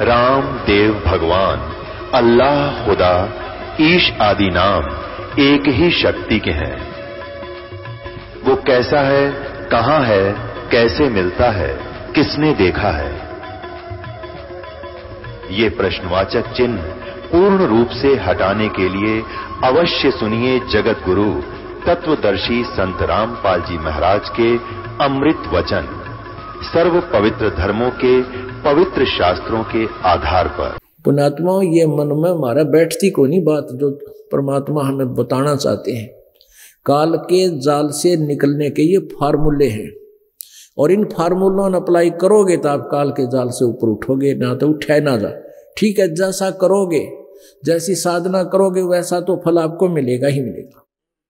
राम देव भगवान, अल्लाह खुदा, ईश आदि नाम एक ही शक्ति के हैं। वो कैसा है, कहां है, कैसे मिलता है, किसने देखा है? ये प्रश्नवाचक चिन्ह पूर्ण रूप से हटाने के लिए अवश्य सुनिए जगत गुरु तत्वदर्शी संत रामपाल जी महाराज के अमृत वचन, सर्व पवित्र धर्मों के पवित्र शास्त्रों के आधार पर। पुण्यात्माओं, ये मन में हमारा बैठती को नहीं बात जो परमात्मा हमें बताना चाहते हैं। काल के जाल से निकलने के ये फार्मूले हैं, और इन फार्मूलों ने अप्लाई करोगे तो आप काल के जाल से ऊपर उठोगे, ना तो उठे ना जा। ठीक है, जैसा करोगे, जैसी साधना करोगे, वैसा तो फल आपको मिलेगा ही मिलेगा।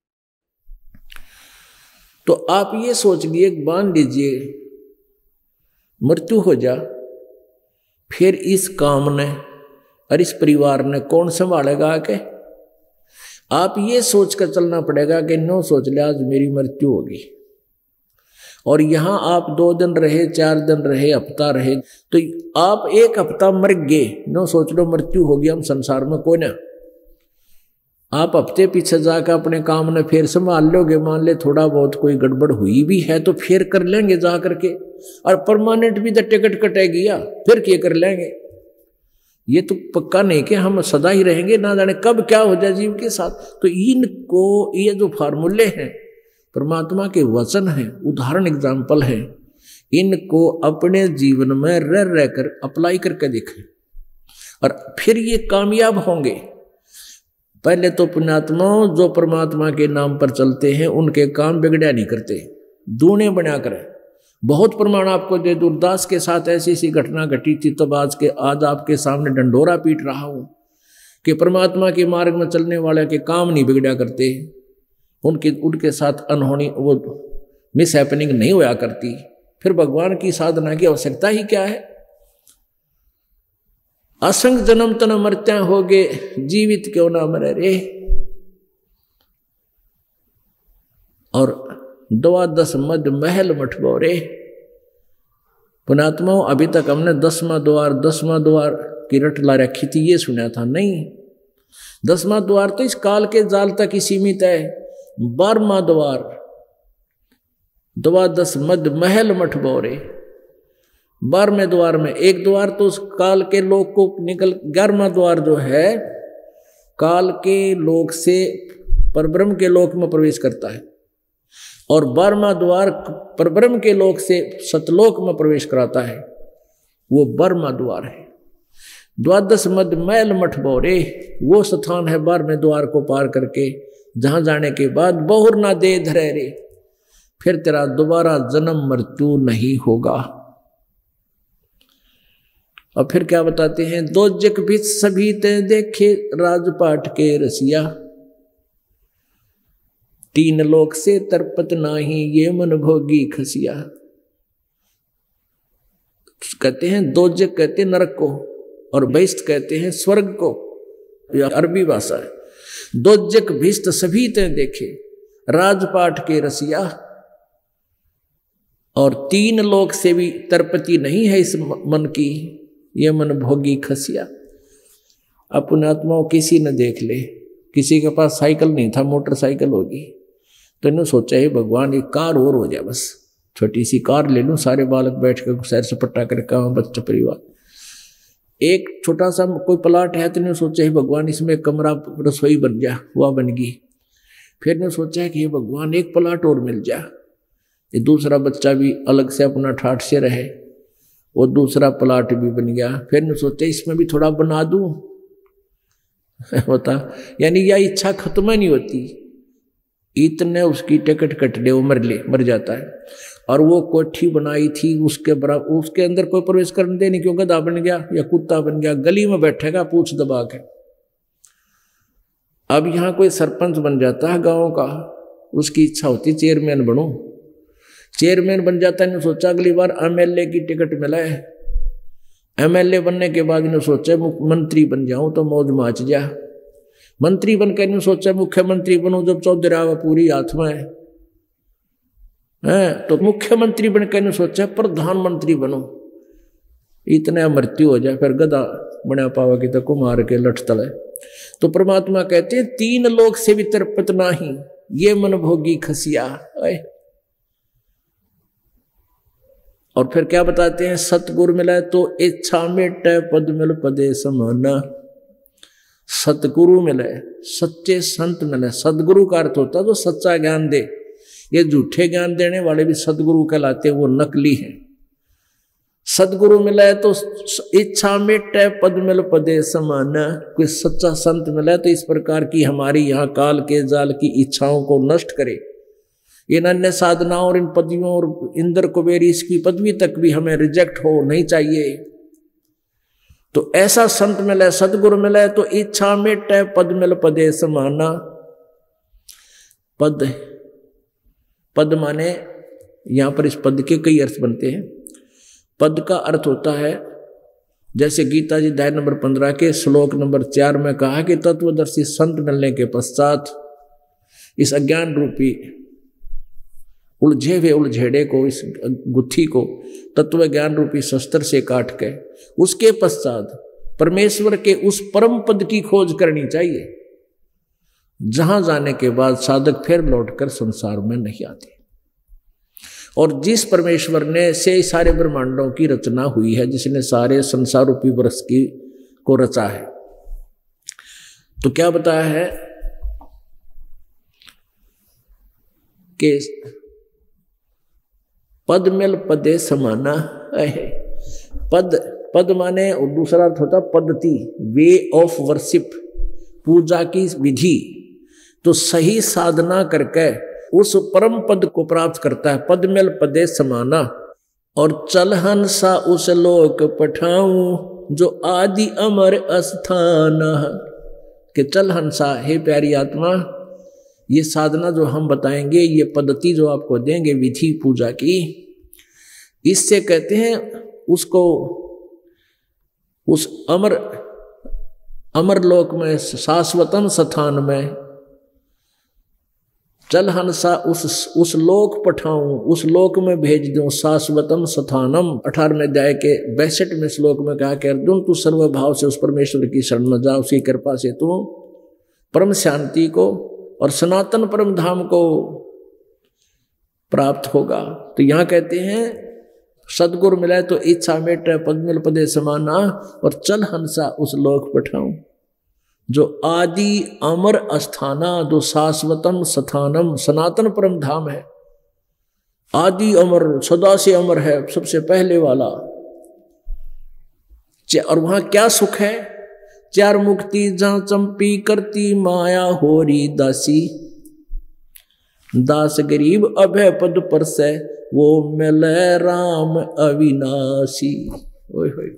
तो आप ये सोच लिए, मान लीजिए मृत्यु हो जा, फिर इस काम ने और इस परिवार ने कौन संभालेगा आके? आप ये सोच कर चलना पड़ेगा कि नो सोच लिया आज मेरी मृत्यु होगी, और यहां आप 2 दिन रहे, 4 दिन रहे, हफ्ता रहे, तो आप 1 हफ्ता मर गए, नो सोच लो मृत्यु होगी, हम संसार में कोई ना। आप हफ्ते पीछे जाकर अपने काम ने फिर संभाल लोगे। मान ले थोड़ा बहुत कोई गड़बड़ हुई भी है तो फिर कर लेंगे जा करके, और परमानेंट भी तो टिकट कटेगी या फिर क्या कर लेंगे। ये तो पक्का नहीं कि हम सदा ही रहेंगे, ना जाने कब क्या हो जाए जीव के साथ। तो इनको, ये जो फार्मूले हैं परमात्मा के वचन हैं, उदाहरण एग्जाम्पल हैं, इनको अपने जीवन में रह रहकर अप्लाई करके देखें और फिर ये कामयाब होंगे। पहले तो पुण्यात्माओं, जो परमात्मा के नाम पर चलते हैं उनके काम बिगड़ा नहीं करते, दूने बना कर। बहुत प्रमाण आपको दे दूं, दास के साथ ऐसी ऐसी घटना घटी थी, तब आज आपके सामने डंडोरा पीट रहा हूं कि परमात्मा के मार्ग में चलने वाले के काम नहीं बिगड़ा करते, उनके साथ अनहोनी वो मिस हैपनिंग नहीं होया करती। फिर भगवान की साधना की आवश्यकता ही क्या है? असंग जन्म तन मरत्या होगे, जीवित क्यों ना मरे रे। और 12 मद महल मठबो रे। पुण्यात्माओं, अभी तक हमने 10वां द्वार की रट ला रखी थी, ये सुना था नहीं। 10वां द्वार तो इस काल के जाल तक ही सीमित है। 12वां द्वार 12 मद महल मठबो रे। 12वें द्वार में एक द्वार तो उस काल के लोक को निकल, 11वां द्वार जो है काल के लोक से परब्रह्म के लोक में प्रवेश करता है, और 12वां द्वार परब्रह्म के लोक से सतलोक में प्रवेश कराता है, वो 12वां द्वार है। 12 मद मैल मठ बोरे, वो स्थान है 12वें द्वार को पार करके, जहां जाने के बाद बहुर ना दे धरे रे, फिर तेरा दोबारा जन्म मृत्यु नहीं होगा। और फिर क्या बताते हैं? 2 जग भी सभी ते देखे राजपाट के रसिया, 3 लोक से तरपत नाही ये मन भोगी खसिया। कहते हैं 2 जग कहते हैं नरक को, और बहिष्ठ कहते हैं स्वर्ग को, यह अरबी भाषा है। 2 जग भिष्ट सभी ते देखे राजपाट के रसिया, और 3 लोक से भी तरपति नहीं है इस मन की, ये मन भोगी खसिया। पुण्यात्माओं, किसी ने देख ले, किसी के पास साइकिल नहीं था, मोटरसाइकिल होगी, तो इन्होंने सोचा है भगवान एक कार और हो जाए, बस छोटी सी कार ले लूं, सारे बालक बैठ कर सैर सपट्टा करके बच्चा परिवार। एक छोटा सा कोई प्लाट है, तो इन्होंने सोचा है भगवान इसमें कमरा रसोई बन जा, वह बन गई। फिर ने सोचा है कि ये भगवान एक प्लाट और मिल जा, ये दूसरा बच्चा भी अलग से अपना ठाठ से रहे, वो दूसरा प्लाट भी बन गया। फिर ने सोचा इसमें भी थोड़ा बना दूं होता, यानी यह इच्छा खत्म नहीं होती, इतने उसकी टिकट कट ले, वो मर जाता है। और वो कोठी बनाई थी, उसके बराबर उसके अंदर कोई प्रवेश करने दे नहीं, क्यों गधा बन गया या कुत्ता बन गया, गली में बैठेगा पूछ दबा के। अब यहाँ कोई सरपंच बन जाता है गाँव का, उसकी इच्छा होती चेयरमैन बनूं, चेयरमैन बन जाता है। सोचा अगली बार एमएलए की टिकट मिला है, एमएलए बनने के बाद इन्होंने सोचा मंत्री बन जाऊं तो मौज माच जा। मंत्री बनकर इन्होंने सोचा मुख्यमंत्री बनूं, जब चौधरी पूरी हाथ में है तो मुख्यमंत्री बनकर इन्होंने सोचा प्रधानमंत्री बनूं। इतने मृत्यु हो जाए फिर गधा बना पावा कि तक मार के लठ तले। तो परमात्मा कहते हैं 3 लोक से भी तृप्त नाही, ये मन भोगी खसिया। और फिर क्या बताते हैं, सतगुरु मिला तो इच्छा मेटे पद मिल पदे समाना। सतगुरु मिले, सच्चे संत मिले। सदगुरु का अर्थ होता तो सच्चा ज्ञान दे। ये झूठे ज्ञान देने वाले भी सदगुरु कहलाते, वो नकली हैं। सदगुरु मिले तो इच्छा मेटे पद मिल पदे समाना। कोई सच्चा संत मिले तो इस प्रकार की हमारी यहाँ काल के जाल की इच्छाओं को नष्ट करे। इन अन्य साधनाओं और इन पदवियों और इंद्र कुबेर इसकी पदवी तक भी हमें रिजेक्ट हो नहीं चाहिए। तो ऐसा संत मिले, सदगुरु मिले तो इच्छा मेटे पद मिल पदे समाना। पद, पद माने यहां पर इस पद के कई अर्थ बनते हैं। पद का अर्थ होता है, जैसे गीता जी अध्याय नंबर 15 के श्लोक नंबर 4 में कहा कि तत्वदर्शी संत मिलने के पश्चात इस अज्ञान रूपी उलझे हुए उलझेड़े को, इस गुत्थी को तत्व ज्ञान रूपी शस्त्र से काट के उसके पश्चात परमेश्वर के उस परम पद की खोज करनी चाहिए, जहां जाने के बाद साधक फिर लौटकर संसार में नहीं आते। और जिस परमेश्वर ने से सारे ब्रह्मांडों की रचना हुई है, जिसने सारे संसार रूपी वृक्ष की को रचा है, तो क्या बताया है कि पद मिल पदे समाना है। पद, पद माने और दूसरा अर्थ होता पद्धति, वे ऑफ वर्शिप, पूजा की विधि। तो सही साधना करके उस परम पद को प्राप्त करता है। पद मिल पदे समाना। और चल हंसा उस लोक पठाऊं जो आदि अमर अस्थान। के चल हंसा, हे प्यारी आत्मा, ये साधना जो हम बताएंगे, ये पद्धति जो आपको देंगे विधि पूजा की, इससे कहते हैं उसको उस अमर लोक में, शाश्वतम स्थान में, चल हंसा उस लोक पठाऊं, उस लोक में भेज दूं, शाश्वतम स्थानम। 18वें अध्याय के 62वें श्लोक में कहा कि अर्जुन तू सर्वभाव से उस परमेश्वर की शरण में जा, उसकी कृपा से तू परम शांति को और सनातन परम धाम को प्राप्त होगा। तो यहां कहते हैं सदगुरु मिले तो इच्छा मेटे पद मिल पदे समाना, और चल हंसा उस लोक पठाऊं जो आदि अमर अस्थाना, जो शाश्वतम स्थानम, सनातन परम धाम है। आदि अमर, सदा से अमर है, सबसे पहले वाला। और वहां क्या सुख है? 4 मुक्ति जहां चंपी करती माया होरी दासी। दास गरीब अभय पद पर से वो मिले राम अविनाशी। ओए होए,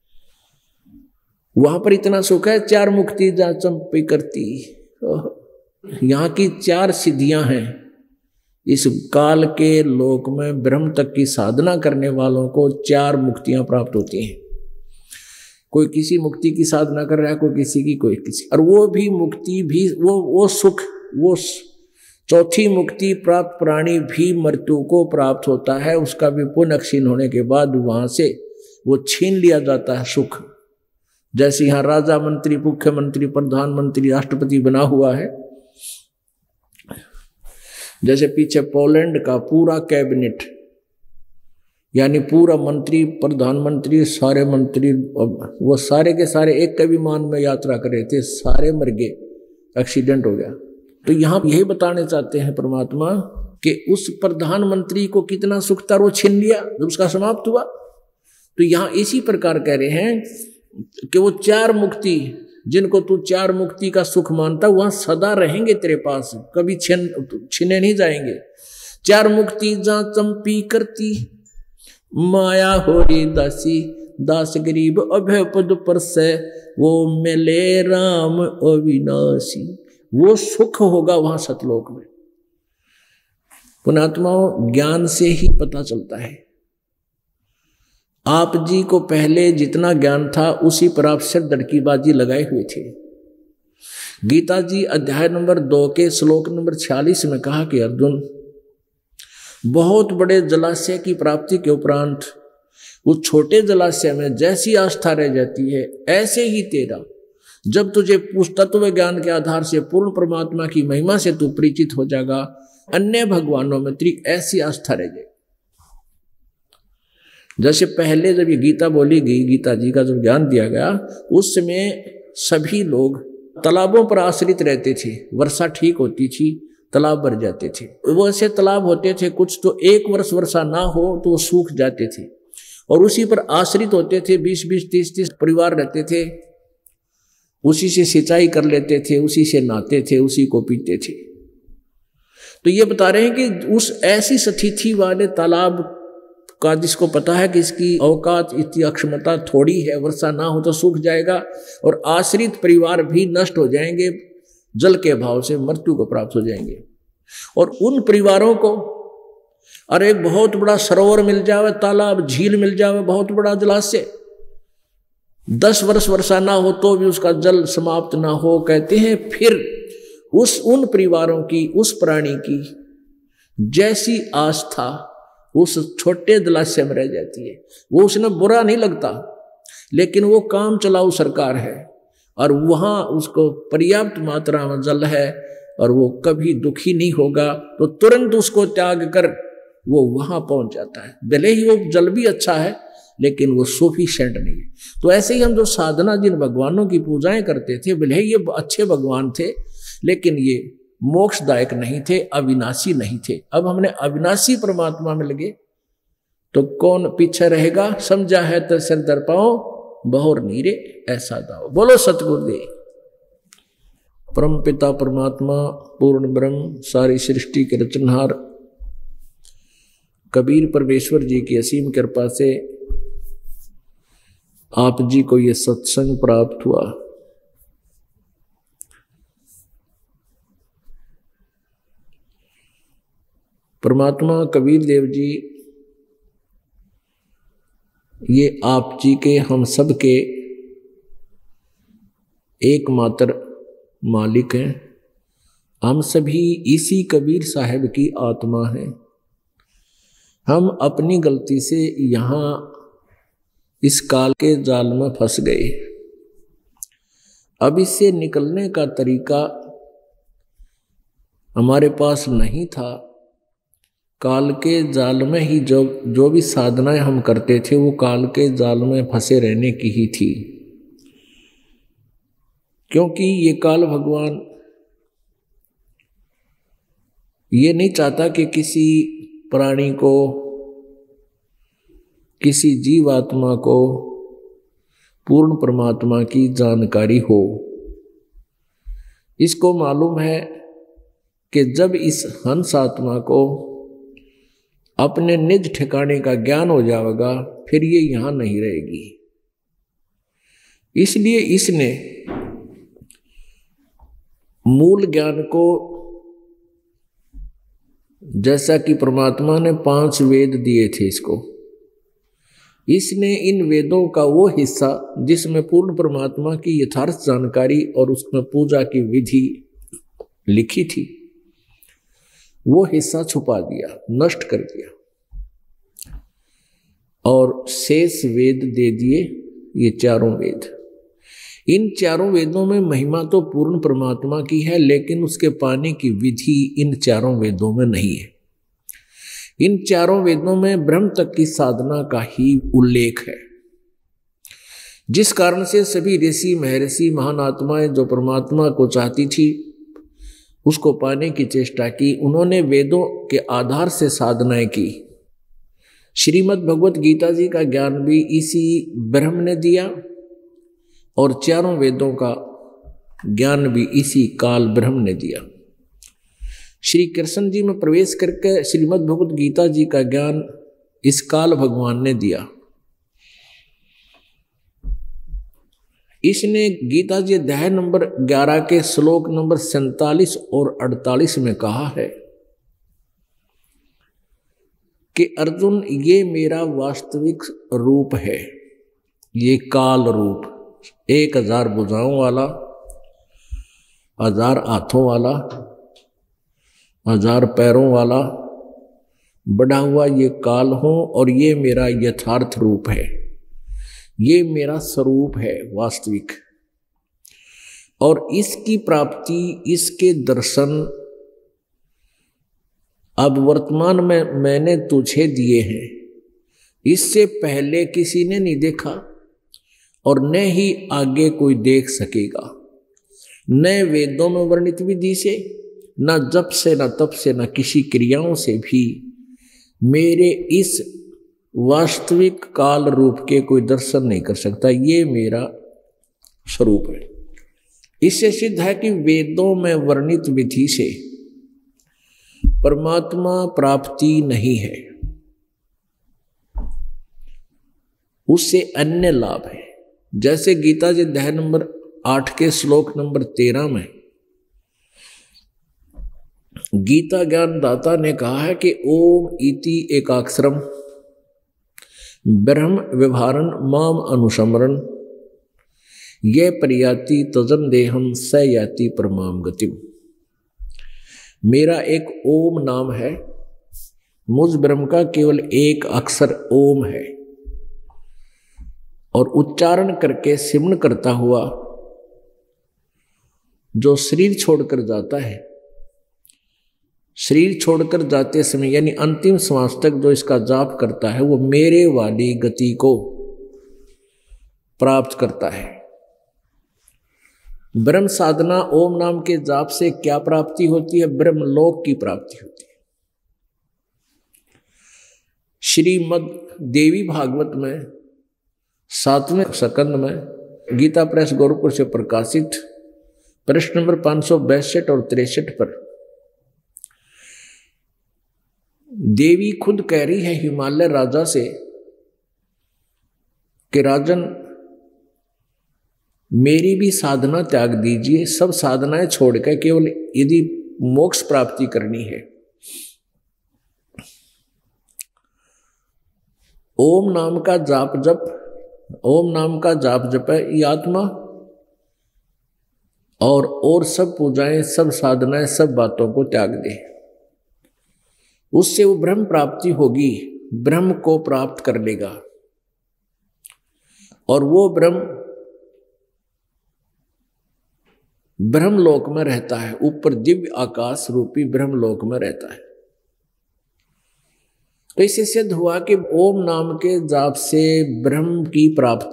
वहां पर इतना सुख है। 4 मुक्ति जहां चंपी करती, यहाँ की 4 सिद्धियां हैं। इस काल के लोक में ब्रह्म तक की साधना करने वालों को 4 मुक्तियां प्राप्त होती हैं। कोई किसी मुक्ति की साधना कर रहा है, कोई किसी की, कोई किसी, और वो भी मुक्ति भी वो सुख, वो चौथी मुक्ति प्राप्त प्राणी भी मृत्यु को प्राप्त होता है। उसका भी पुण्य क्षीण होने के बाद वहां से वो छीन लिया जाता है सुख। जैसे यहाँ राजा, मंत्री, मुख्यमंत्री, प्रधानमंत्री, राष्ट्रपति बना हुआ है, जैसे पीछे पोलैंड का पूरा कैबिनेट, यानी पूरा मंत्री, प्रधानमंत्री, सारे मंत्री, वो सारे के सारे एक के विमान में यात्रा कर रहे थे, सारे मर गए, एक्सीडेंट हो गया। तो यहाँ यही बताने चाहते हैं परमात्मा कि उस प्रधानमंत्री को कितना सुख था, वो छीन लिया जब उसका समाप्त हुआ। तो यहाँ इसी प्रकार कह रहे हैं कि वो 4 मुक्ति, जिनको तू 4 मुक्ति का सुख मानता, वहां सदा रहेंगे तेरे पास, कभी छीने नहीं जाएंगे। 4 मुक्ति जहां चंपी करती माया होरी दासी। दास गरीब अभय पद पर से वो मिले राम अविनाशी। वो सुख होगा वहां सतलोक में। पुण्यात्माओं, ज्ञान से ही पता चलता है। आप जी को पहले जितना ज्ञान था उसी पर आप सिर दड़कीबाजी लगाए हुए थे। गीता जी अध्याय नंबर 2 के श्लोक नंबर 46 में कहा कि अर्जुन, बहुत बड़े जलाशय की प्राप्ति के उपरांत उस छोटे जलाशय में जैसी आस्था रह जाती है, ऐसे ही तेरा जब तुझे तत्व ज्ञान के आधार से पूर्ण परमात्मा की महिमा से तू परिचित हो जाएगा, अन्य भगवानों में तेरी ऐसी आस्था रह जाएगी। जैसे पहले जब ये गीता बोली गई, गीता जी का जब ज्ञान दिया गया, उस समय सभी लोग तालाबों पर आश्रित रहते थे। वर्षा ठीक होती थी, तालाब भर जाते थे। वो ऐसे तालाब होते थे कुछ तो 1 वर्ष वर्षा ना हो तो वो सूख जाते थे, और उसी पर आश्रित होते थे। 20-20, 30-30 परिवार रहते थे, उसी से सिंचाई कर लेते थे, उसी से नहाते थे, उसी को पीते थे। तो ये बता रहे हैं कि उस ऐसी स्थिति वाले तालाब का जिसको पता है कि इसकी औकात, इसकी अक्षमता थोड़ी है, वर्षा ना हो तो सूख जाएगा, और आश्रित परिवार भी नष्ट हो जाएंगे, जल के अभाव से मृत्यु को प्राप्त हो जाएंगे। और उन परिवारों को अरे एक बहुत बड़ा सरोवर मिल जावे, तालाब, झील मिल जावे, बहुत बड़ा जलाशय, 10 वर्ष वर्षा ना हो तो भी उसका जल समाप्त ना हो, कहते हैं फिर उन परिवारों की, उस प्राणी की जैसी आस्था उस छोटे जलाशय में रह जाती है। वो उसने बुरा नहीं लगता, लेकिन वो काम चलाऊ सरकार है और वहाँ उसको पर्याप्त मात्रा में जल है और वो कभी दुखी नहीं होगा, तो तुरंत उसको त्याग कर वो वहाँ पहुँच जाता है। भले ही वो जल भी अच्छा है, लेकिन वो सफिशिएंट नहीं है। तो ऐसे ही हम जो साधना जिन भगवानों की पूजाएं करते थे, भले ही ये अच्छे भगवान थे, लेकिन ये मोक्षदायक नहीं थे, अविनाशी नहीं थे। अब हमने अविनाशी परमात्मा में लगे तो कौन पीछे रहेगा? समझा है तो सिर दर पाओ, बहुर नीरे ऐसा दाओ। बोलो सतगुरुदेव। परम पिता परमात्मा पूर्ण ब्रह्म सारी सृष्टि के रचनहार कबीर परमेश्वर जी की असीम कृपा से आप जी को ये सत्संग प्राप्त हुआ। परमात्मा कबीर देव जी ये आप जी के, हम सब के एकमात्र मालिक हैं। हम सभी इसी कबीर साहब की आत्मा हैं। हम अपनी गलती से यहाँ इस काल के जाल में फंस गए। अब इससे निकलने का तरीका हमारे पास नहीं था। काल के जाल में ही जो भी साधनाएं हम करते थे वो काल के जाल में फंसे रहने की ही थी, क्योंकि ये काल भगवान ये नहीं चाहता कि किसी प्राणी को, किसी जीवात्मा को पूर्ण परमात्मा की जानकारी हो। इसको मालूम है कि जब इस हंस आत्मा को अपने निज ठिकाने का ज्ञान हो जाएगा, फिर ये यहां नहीं रहेगी। इसलिए इसने मूल ज्ञान को, जैसा कि परमात्मा ने 5 वेद दिए थे इसको, इसने इन वेदों का वो हिस्सा जिसमें पूर्ण परमात्मा की यथार्थ जानकारी और उसमें पूजा की विधि लिखी थी, वो हिस्सा छुपा दिया, नष्ट कर दिया, और शेष वेद दे दिए, ये 4 वेद। इन 4 वेदों में महिमा तो पूर्ण परमात्मा की है, लेकिन उसके पाने की विधि इन 4 वेदों में नहीं है। इन 4 वेदों में ब्रह्म तक की साधना का ही उल्लेख है, जिस कारण से सभी ऋषि महर्षि महान आत्माएं जो परमात्मा को चाहती थी, उसको पाने की चेष्टा की, उन्होंने वेदों के आधार से साधनाएं की। श्रीमद् भगवत गीता जी का ज्ञान भी इसी ब्रह्म ने दिया, और 4 वेदों का ज्ञान भी इसी काल ब्रह्म ने दिया। श्री कृष्ण जी में प्रवेश करके श्रीमद् भगवत गीता जी का ज्ञान इस काल भगवान ने दिया। इसने गीता जी अध्याय नंबर 11 के श्लोक नंबर 47 और 48 में कहा है कि अर्जुन, ये मेरा वास्तविक रूप है, ये काल रूप, 1000 भुजाओं वाला, 1000 हाथों वाला, 1000 पैरों वाला, बढ़ा हुआ ये काल हूं और ये मेरा यथार्थ रूप है, ये मेरा स्वरूप है वास्तविक। और इसकी प्राप्ति, इसके दर्शन अब वर्तमान में मैंने तुझे दिए हैं, इससे पहले किसी ने नहीं देखा और न ही आगे कोई देख सकेगा। न वेदों में वर्णित विधि से, न जप से, न तप से, न किसी क्रियाओं से भी मेरे इस वास्तविक काल रूप के कोई दर्शन नहीं कर सकता। ये मेरा स्वरूप है। इससे सिद्ध है कि वेदों में वर्णित विधि से परमात्मा प्राप्ति नहीं है, उससे अन्य लाभ है। जैसे गीता जी अध्याय नंबर 8 के श्लोक नंबर 13 में गीता ज्ञान दाता ने कहा है कि ओम इति एकाक्षरम ब्रह्म व्यवहारन माम अनुसमरण ये प्रयाति तजन देहम स याति परमाम गतिम। मेरा एक ओम नाम है, मुझ ब्रह्म का केवल एक अक्षर ओम है, और उच्चारण करके सिमरण करता हुआ जो शरीर छोड़कर जाता है, शरीर छोड़कर जाते समय यानी अंतिम श्वास तक जो इसका जाप करता है वो मेरे वाली गति को प्राप्त करता है। ब्रह्म साधना ओम नाम के जाप से क्या प्राप्ति होती है? ब्रह्मलोक की प्राप्ति होती है। श्रीमद् देवी भागवत में 7वें स्कंद में गीता प्रेस गोरखपुर से प्रकाशित प्रश्न नंबर 562 और 63 पर देवी खुद कह रही है हिमालय राजा से कि राजन मेरी भी साधना त्याग दीजिए, सब साधनाएं छोड़कर केवल यदि मोक्ष प्राप्ति करनी है, ओम नाम का जाप जप, ओम नाम का जाप जप है ये आत्मा, और सब पूजाएं, सब साधनाएं, सब बातों को त्याग दे, उससे वो ब्रह्म प्राप्ति होगी, ब्रह्म को प्राप्त कर लेगा। और वो ब्रह्मलोक में रहता है, ऊपर दिव्य आकाश रूपी ब्रह्मलोक में रहता है। तो इससे सिद्ध हुआ कि ओम नाम के जाप से ब्रह्म की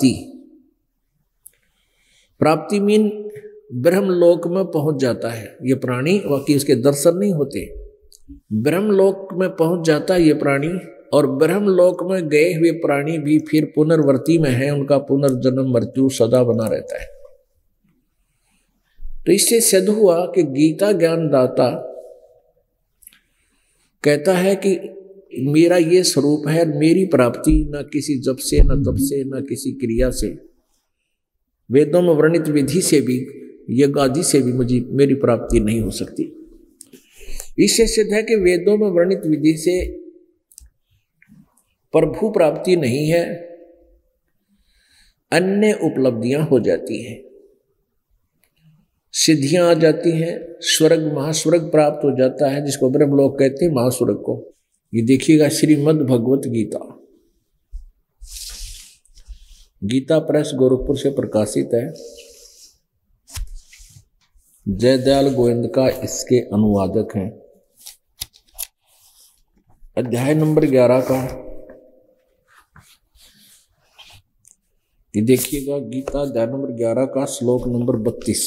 प्राप्ति मीन ब्रह्मलोक में पहुंच जाता है ये प्राणी, बाकी उसके दर्शन नहीं होते। ब्रह्मलोक में पहुंच जाता है ये प्राणी, और ब्रह्मलोक में गए हुए प्राणी भी फिर पुनर्वर्ती में है, उनका पुनर्जन्म मृत्यु सदा बना रहता है। तो इससे सिद्ध हुआ कि गीता ज्ञान दाता कहता है कि मेरा ये स्वरूप है, मेरी प्राप्ति न किसी जप से, न तप से, न किसी क्रिया से, वेदों में वर्णित विधि से भी, यज्ञ आदि से भी मेरी प्राप्ति नहीं हो सकती। इससे सिद्ध है कि वेदों में वर्णित विधि से प्रभु प्राप्ति नहीं है, अन्य उपलब्धियां हो जाती हैं, सिद्धियां आ जाती हैं, स्वर्ग महास्वर्ग प्राप्त हो जाता है, जिसको ब्रह्मलोक कहते हैं, महास्वर्ग को। ये देखिएगा श्रीमद् भगवत गीता, गीता प्रेस गोरखपुर से प्रकाशित है। जयदयाल गोविंद का इसके अनुवादक हैं। अध्याय नंबर 11 का ये देखिएगा, गीता अध्याय नंबर 11 का श्लोक नंबर 32।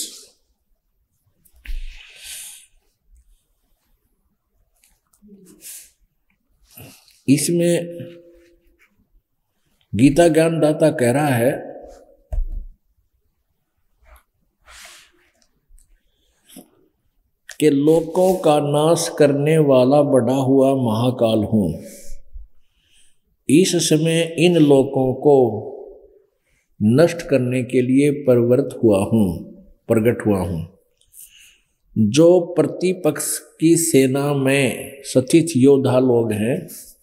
इसमें गीता ज्ञानदाता कह रहा है कि लोकों का नाश करने वाला बड़ा हुआ महाकाल हूं, इस समय इन लोकों को नष्ट करने के लिए प्रकट हुआ हूं। जो प्रतिपक्ष की सेना में स्थित योद्धा लोग हैं,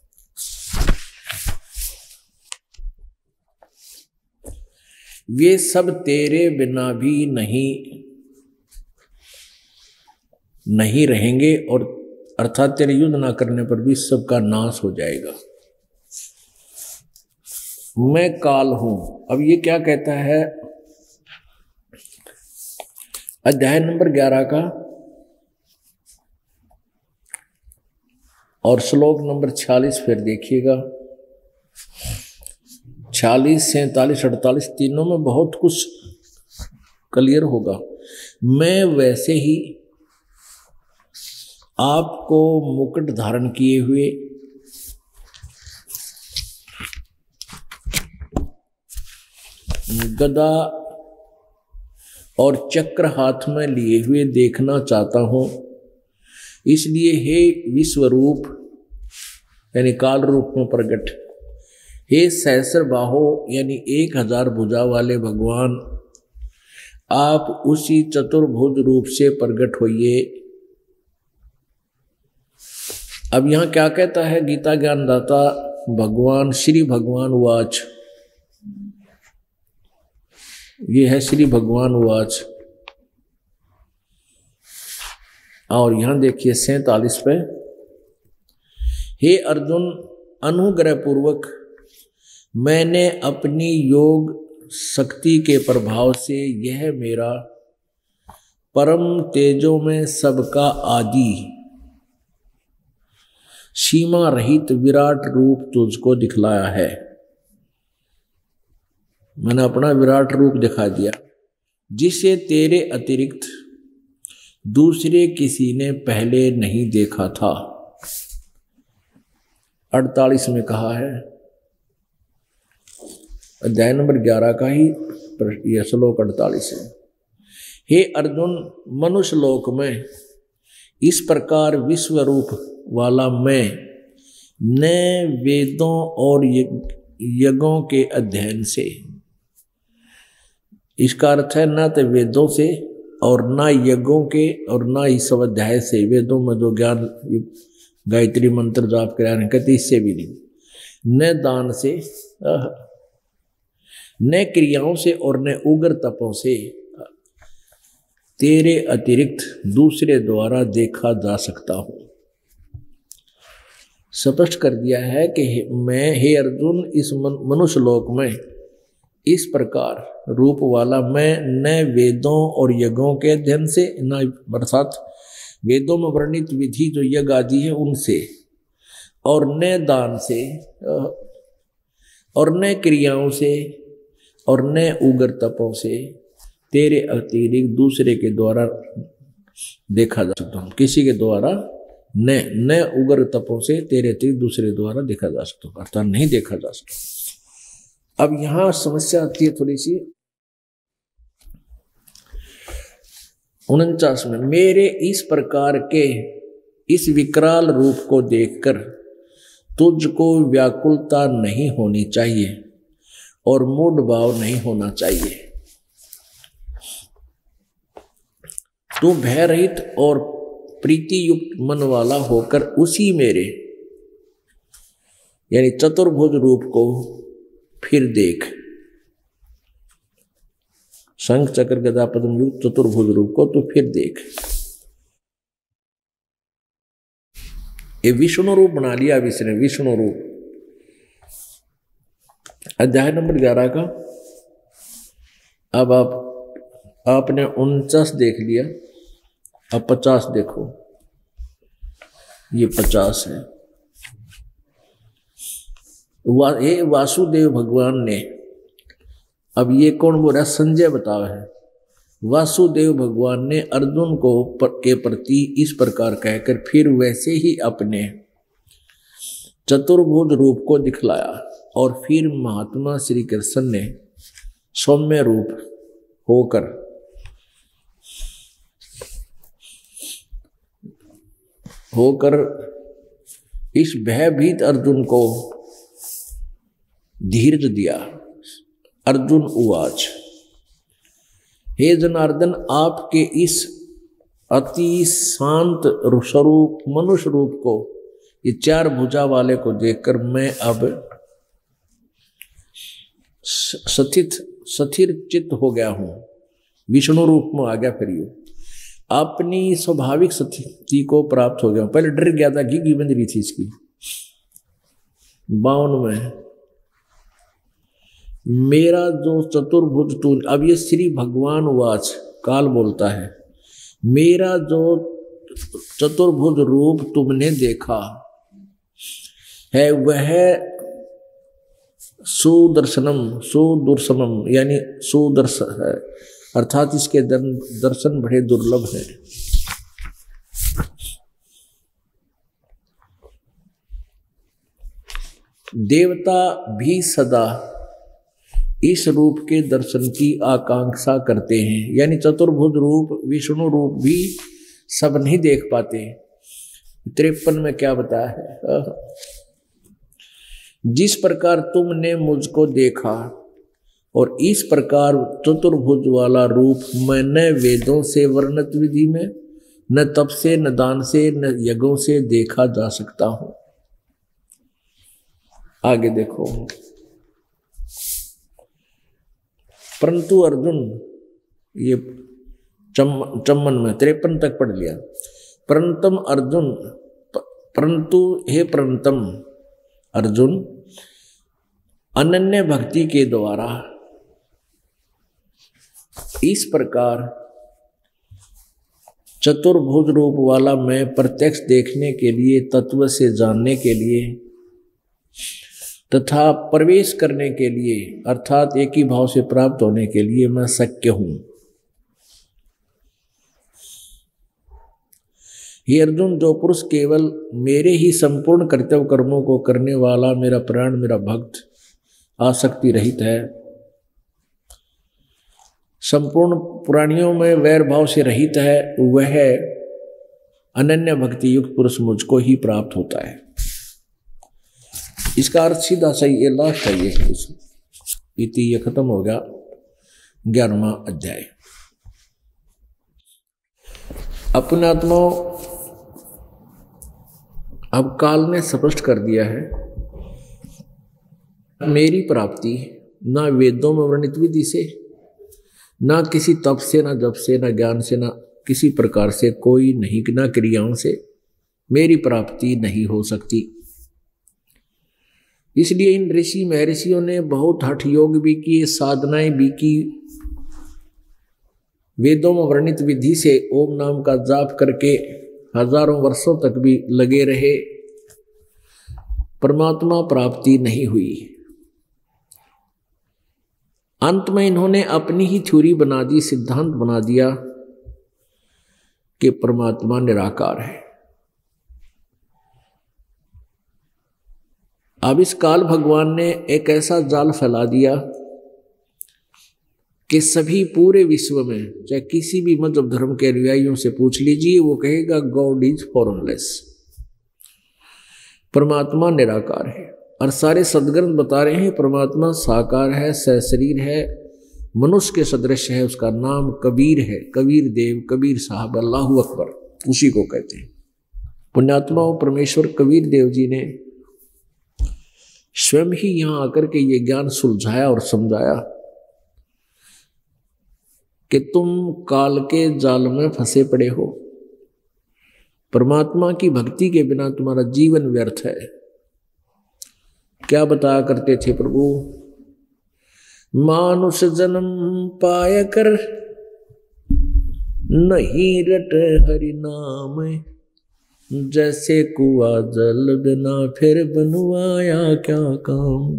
वे सब तेरे बिना भी नहीं रहेंगे और अर्थात तेरे युद्ध ना करने पर भी सबका नाश हो जाएगा। मैं काल हूं। अब ये क्या कहता है अध्याय नंबर 11 का और श्लोक नंबर 46 फिर देखिएगा। 46, 47, 48 तीनों में बहुत कुछ क्लियर होगा। मैं वैसे ही आपको मुकुट धारण किए हुए गदा और चक्र हाथ में लिए हुए देखना चाहता हूं। इसलिए हे विश्वरूप यानी काल रूप में प्रकट, हे सहस्र बाहो यानी 1000 भुजा वाले भगवान, आप उसी चतुर्भुज रूप से प्रकट होइए। अब यहां क्या कहता है गीता ज्ञानदाता भगवान श्री भगवान वाच, ये है श्री भगवान वाच। और यहां देखिए 47 पे, हे अर्जुन अनुग्रह पूर्वक मैंने अपनी योग शक्ति के प्रभाव से यह मेरा परम तेजो में सबका आदि सीमा रहित विराट रूप तुझको दिखलाया है। मैंने अपना विराट रूप दिखा दिया जिसे तेरे अतिरिक्त दूसरे किसी ने पहले नहीं देखा था। 48 में कहा है अध्याय नंबर 11 का ही यह श्लोक 48 है। हे अर्जुन मनुष्य लोक में इस प्रकार विश्व रूप वाला मैं न वेदों और यज्ञों के अध्ययन से, इसका अर्थ है न तो वेदों से और न यज्ञों के और न ही स्वाध्याय से, वेदों में जो ज्ञान गायत्री मंत्र जाप कराने कहते इससे भी नहीं, न दान से न क्रियाओं से और न उग्र तपों से तेरे अतिरिक्त दूसरे द्वारा देखा जा सकता हूं। स्पष्ट कर दिया है कि मैं हे अर्जुन इस मनुष्य लोक में इस प्रकार रूप वाला मैं न वेदों और यज्ञों के अध्ययन से, न अर्थात वेदों में वर्णित विधि जो यज्ञ आदि है उनसे, और न दान से और न क्रियाओं से और न उग्र तपों से तेरे अतिरिक्त दूसरे के द्वारा देखा जा सकता हूँ। किसी के द्वारा न उग्र तपों से तेरे अतिरिक्त दूसरे द्वारा देखा जा सकता, अर्थात नहीं देखा जा सकता। अब यहां समस्या आती है थोड़ी सी 49 में, मेरे इस प्रकार के इस विकराल रूप को देखकर तुझको व्याकुलता नहीं होनी चाहिए और मूढ़ भाव नहीं होना चाहिए। तू भय रहित और प्रीति युक्त मन वाला होकर उसी मेरे यानी चतुर्भुज रूप को फिर देख। शंख चक्र गदा पद्म युक्त चतुर्भुज रूप को तू फिर देख। ये विष्णु रूप बना लिया अब इसने, विष्णु रूप। अध्याय नंबर 11 का अब आपने 49 देख लिया, अब 50 देखो। ये 50 है। हे वासुदेव भगवान ने, अब ये कौन बोल रहा है? संजय बताओ है। वासुदेव भगवान ने अर्जुन को के प्रति इस प्रकार कहकर फिर वैसे ही अपने चतुर्भुज रूप को दिखलाया और फिर महात्मा श्री कृष्ण ने सौम्य रूप होकर इस भयभीत अर्जुन को धीरज दिया। अर्जुन उवाच, हे जनार्दन, आपके इस अति शांत स्वरूप मनुष्य रूप को, ये 4 भुजा वाले को देखकर मैं अब स्थिर चित्त हो गया हूं, विष्णु रूप में आ गया। फिर यू अपनी स्वाभाविक स्थिति को प्राप्त हो गया। पहले डर गया था, घी बंद रही थी इसकी 52 में। मेरा जो चतुर्भुज तू, अब ये श्री भगवान वाच काल बोलता है, मेरा जो चतुर्भुज रूप तुमने देखा है वह सुदर्शनम सुदुर्शनम यानी सुदर्श है, अर्थात इसके दर्शन बड़े दुर्लभ है। देवता भी सदा इस रूप के दर्शन की आकांक्षा करते हैं, यानी चतुर्भुज रूप विष्णु रूप भी सब नहीं देख पाते। 53 में क्या बताया है, जिस प्रकार तुमने मुझको देखा और इस प्रकार चतुर्भुज वाला रूप मैं न वेदों से वर्णित विधि में, न तप से, न दान से, न यज्ञों से देखा जा सकता हूं। आगे देखो, परंतु अर्जुन, ये चम्मन में 53 तक पढ़ लिया। परंतम अर्जुन, परंतु हे परंतम अर्जुन, अनन्य भक्ति के द्वारा इस प्रकार चतुर्भुज रूप वाला मैं प्रत्यक्ष देखने के लिए, तत्व से जानने के लिए तथा प्रवेश करने के लिए, अर्थात एक ही भाव से प्राप्त होने के लिए मैं शक्य हूं। हे अर्जुन, जो पुरुष केवल मेरे ही संपूर्ण कर्तव्य कर्मों को करने वाला, मेरा प्राण, मेरा भक्त, आसक्ति रहित है, संपूर्ण प्राणियों में वैर भाव से रहित है, वह अनन्य भक्ति युक्त पुरुष मुझको ही प्राप्त होता है। इसका अर्थ सीधा सही ये लास्ट है, ये खत्म हो गया 11वां अध्याय। अपने आत्मा अब काल ने स्पष्ट कर दिया है, मेरी प्राप्ति ना वेदों में वर्णित विधि से, ना किसी तप से, ना जप से, ना ज्ञान से, ना किसी प्रकार से, कोई नहीं, ना क्रियाओं से मेरी प्राप्ति नहीं हो सकती। इसलिए इन ऋषि महर्षियों ने बहुत हठ योग भी किए, साधनाएं भी की, वेदों में वर्णित विधि से ओम नाम का जाप करके हजारों वर्षों तक भी लगे रहे, परमात्मा प्राप्ति नहीं हुई। अंत में इन्होंने अपनी ही थ्योरी बना दी, सिद्धांत बना दिया कि परमात्मा निराकार है। अब इस काल भगवान ने एक ऐसा जाल फैला दिया कि सभी पूरे विश्व में, चाहे किसी भी मजहब धर्म के अनुयायियों से पूछ लीजिए, वो कहेगा गॉड इज फॉर्मलेस, परमात्मा निराकार है। और सारे सदग्रंथ बता रहे हैं परमात्मा साकार है, सशरीर है, मनुष्य के सदृश है, उसका नाम कबीर है, कबीर देव, कबीर साहब, अल्लाहु अकबर, उसी को कहते हैं। पुण्यात्मा परमेश्वर कबीर देव जी ने स्वयं ही यहां आकर के ये ज्ञान सुलझाया और समझाया कि तुम काल के जाल में फंसे पड़े हो, परमात्मा की भक्ति के बिना तुम्हारा जीवन व्यर्थ है। क्या बताया करते थे प्रभु, मानुष जन्म पाया कर नहीं रट हरि नाम, जैसे कुआ जल बिना फिर बनवाया क्या काम।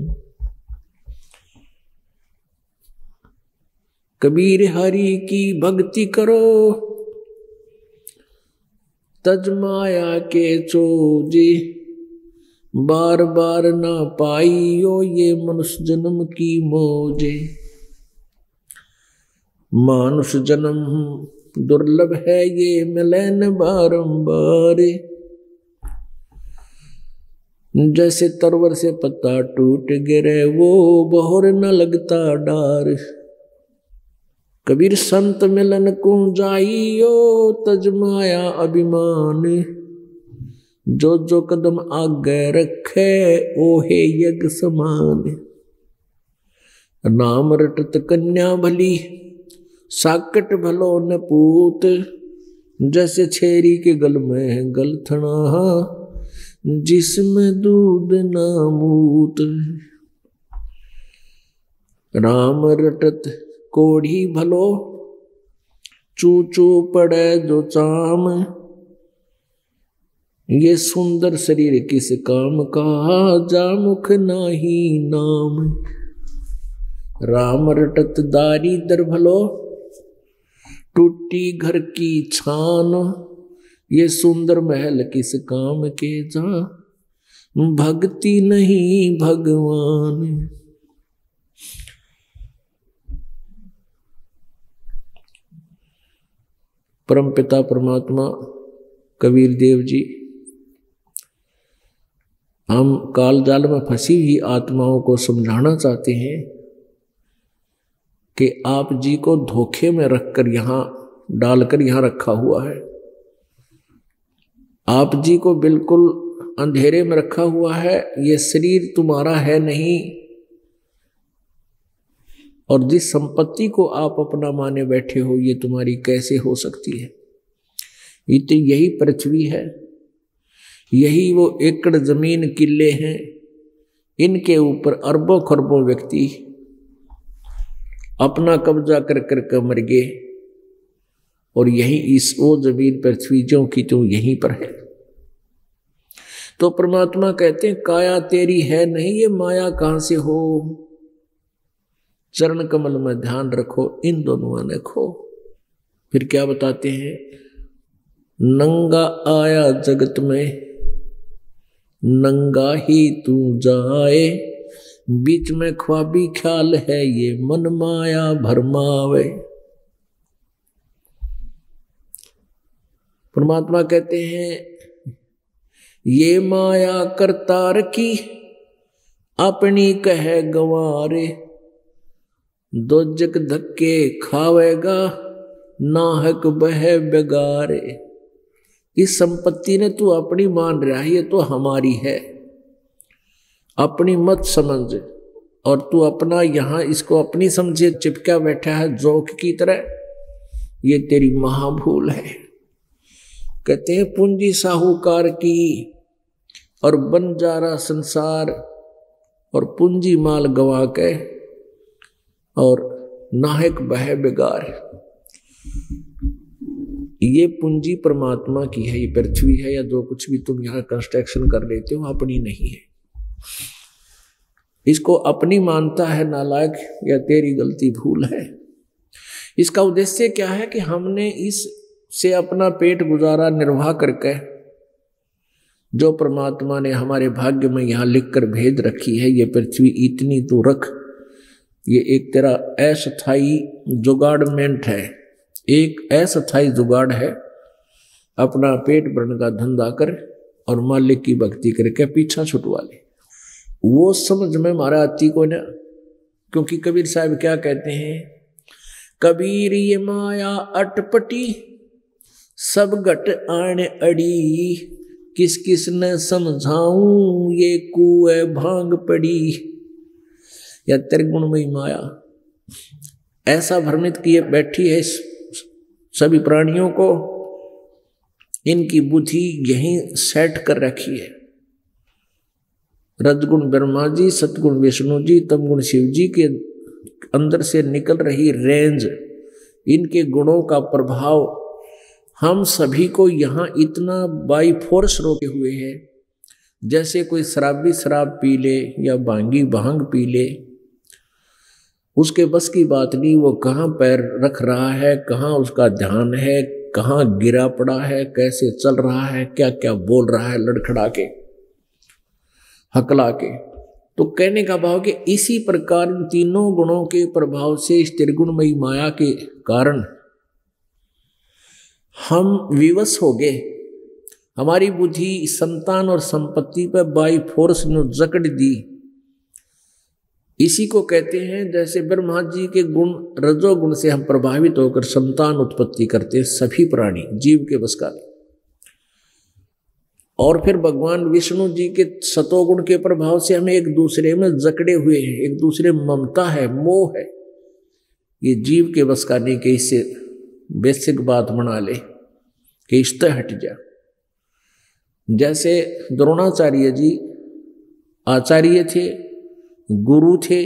कबीर हरि की भक्ति करो, तज माया के चोजे, बार बार ना पाइयो ये मनुष्य जन्म की मौजे। मानुष जन्म दुर्लभ है ये मिले न बारंबार, जैसे तरवर से पत्ता टूट गिरे वो बहोर न लगता डार। कबीर संत मिलन को जाइयो, तज माया अभिमान, जो जो कदम आगे रखे ओहे यज्ञ समान। नाम रटत कन्या भली, साकट भलो न पूत, जैसे छेरी के गल में गलथना, जिसमें दूध ना मूत। राम रटत कोढ़ी भलो, चू चू पड़े जो चाम। ये सुंदर शरीर किस काम का, जा मुख नाही नाम। राम रटत दारी दर भलो, टूटी घर की छान। ये सुंदर महल किस काम के, जा भक्ति नहीं भगवान। परमपिता परमात्मा कबीर देव जी हम काल जाल में फंसी हुई आत्माओं को समझाना चाहते हैं कि आप जी को धोखे में रखकर यहां डालकर यहां रखा हुआ है। आप जी को बिल्कुल अंधेरे में रखा हुआ है। ये शरीर तुम्हारा है नहीं, और जिस संपत्ति को आप अपना माने बैठे हो ये तुम्हारी कैसे हो सकती है। ये तो यही पृथ्वी है, यही वो एकड़ जमीन किले हैं, इनके ऊपर अरबों खरबों व्यक्ति अपना कब्जा कर कर के मर गए, और यही इस वो जमीन पृथ्वी जो की तो यहीं पर है। तो परमात्मा कहते हैं काया तेरी है नहीं, ये माया कहां से हो। चरण कमल में ध्यान रखो, इन दोनों ने खो। फिर क्या बताते हैं, नंगा आया जगत में, नंगा ही तू जाए। बीच में ख्वाबी ख्याल है, ये मन माया भरमावे। परमात्मा कहते हैं ये माया करतार की, अपनी कह गंवारे। दोजक धक्के खावेगा, नाहक बह बेगारे। इस संपत्ति ने तू अपनी मान रहा है, ये तो हमारी है, अपनी मत समझ। और तू अपना यहां इसको अपनी समझे चिपका बैठा है जोक की तरह, ये तेरी महाभूल है। कहते हैं पूंजी साहूकार की और बंजारा संसार, और पूंजी माल गवा के और नाहक बह बेगार। ये पूंजी परमात्मा की है, ये पृथ्वी है या जो कुछ भी तुम यहां कंस्ट्रक्शन कर लेते हो अपनी नहीं है। इसको अपनी मानता है नालायक, या तेरी गलती भूल है। इसका उद्देश्य क्या है कि हमने इससे अपना पेट गुजारा निर्वाह करके जो परमात्मा ने हमारे भाग्य में यहां लिख कर भेज रखी है, ये पृथ्वी इतनी तू रख। ये एक तेरा अस्थाई जुगाड़मेंट है, एक अस्थाई जुगाड़ है। अपना पेट भरने का धंधा कर और मालिक की भक्ति करके पीछा छुटवा ले। वो समझ में मारा आती को ना, क्योंकि कबीर साहब क्या कहते हैं, कबीर ये माया अटपटी, सब घट आने अड़ी। किस किस ने समझाऊं, ये कुए भांग पड़ी। या त्रिगुणमयी माया ऐसा भ्रमित किए बैठी है सभी प्राणियों को, इनकी बुद्धि यहीं सेट कर रखी है। रजगुण ब्रह्मा जी, सतगुण विष्णु जी, तमगुण शिव जी के अंदर से निकल रही रेंज, इनके गुणों का प्रभाव हम सभी को यहाँ इतना बाई फोर्स रोके हुए है। जैसे कोई शराबी शराब पी ले या भांगी भांग पी ले, उसके बस की बात नहीं। वो कहाँ पैर रख रहा है, कहाँ उसका ध्यान है, कहाँ गिरा पड़ा है, कैसे चल रहा है, क्या क्या बोल रहा है लड़खड़ा के हकला के। तो कहने का भाव कि इसी प्रकार इन तीनों गुणों के प्रभाव से, इस त्रिगुणमयी माया के कारण हम विवश हो गए। हमारी बुद्धि संतान और संपत्ति पर बाई फोर्स ने जकड़ दी। इसी को कहते हैं जैसे ब्रह्मा जी के गुण रजोगुण से हम प्रभावित होकर संतान उत्पत्ति करते हैं, सभी प्राणी जीव के बस का। और फिर भगवान विष्णु जी के सतोगुण के प्रभाव से हमें एक दूसरे में जकड़े हुए हैं, एक दूसरे में ममता है, मोह है। ये जीव के बस का नहीं कि इससे बेसिक बात बना ले। कि इससे हट जा। जैसे द्रोणाचार्य जी आचार्य थे, गुरु थे,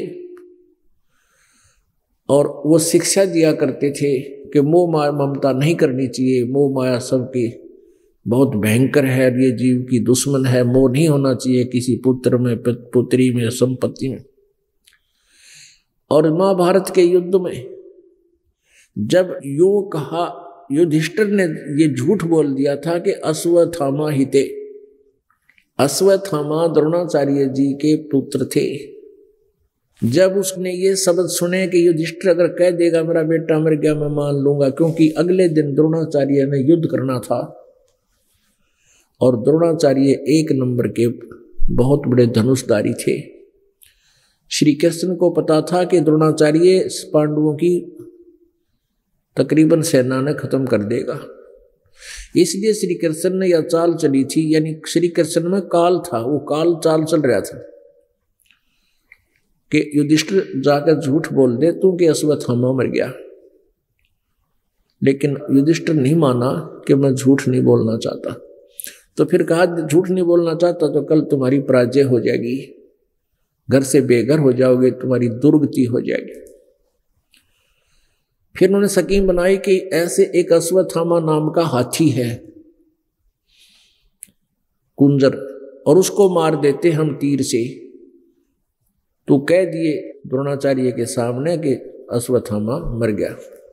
और वो शिक्षा दिया करते थे कि मोह माया ममता नहीं करनी चाहिए, मोह माया सबकी बहुत भयंकर है, ये जीव की दुश्मन है, मोह नहीं होना चाहिए किसी पुत्र में, पुत्री में, संपत्ति में। और महाभारत के युद्ध में जब यो कहा, युधिष्ठिर ने ये झूठ बोल दिया था कि अश्वत्थामा हिते, अश्वत्थामा द्रोणाचार्य जी के पुत्र थे। जब उसने ये शब्द सुने कि युधिष्ठिर अगर कह देगा मेरा बेटा मर गया मैं मान लूंगा, क्योंकि अगले दिन द्रोणाचार्य ने युद्ध करना था और द्रोणाचार्य एक नंबर के बहुत बड़े धनुषधारी थे। श्री कृष्ण को पता था कि द्रोणाचार्य पांडवों की तकरीबन सेना ने खत्म कर देगा, इसलिए श्री कृष्ण ने यह चाल चली थी, यानी श्री कृष्ण में काल था, वो काल चाल चल रहा था कि युधिष्ठिर जाकर झूठ बोल दे तू कि अश्वत्थामा मर गया। लेकिन युधिष्ठिर नहीं माना कि मैं झूठ नहीं बोलना चाहता। तो फिर कहा झूठ नहीं बोलना चाहता तो कल तुम्हारी पराजय हो जाएगी, घर से बेघर हो जाओगे, तुम्हारी दुर्गति हो जाएगी। फिर उन्होंने स्कीम बनाई कि ऐसे एक अश्वत्थामा नाम का हाथी है कुंजर, और उसको मार देते हम तीर से। तो कह दिए द्रोणाचार्य के सामने कि अश्वत्थामा मर गया।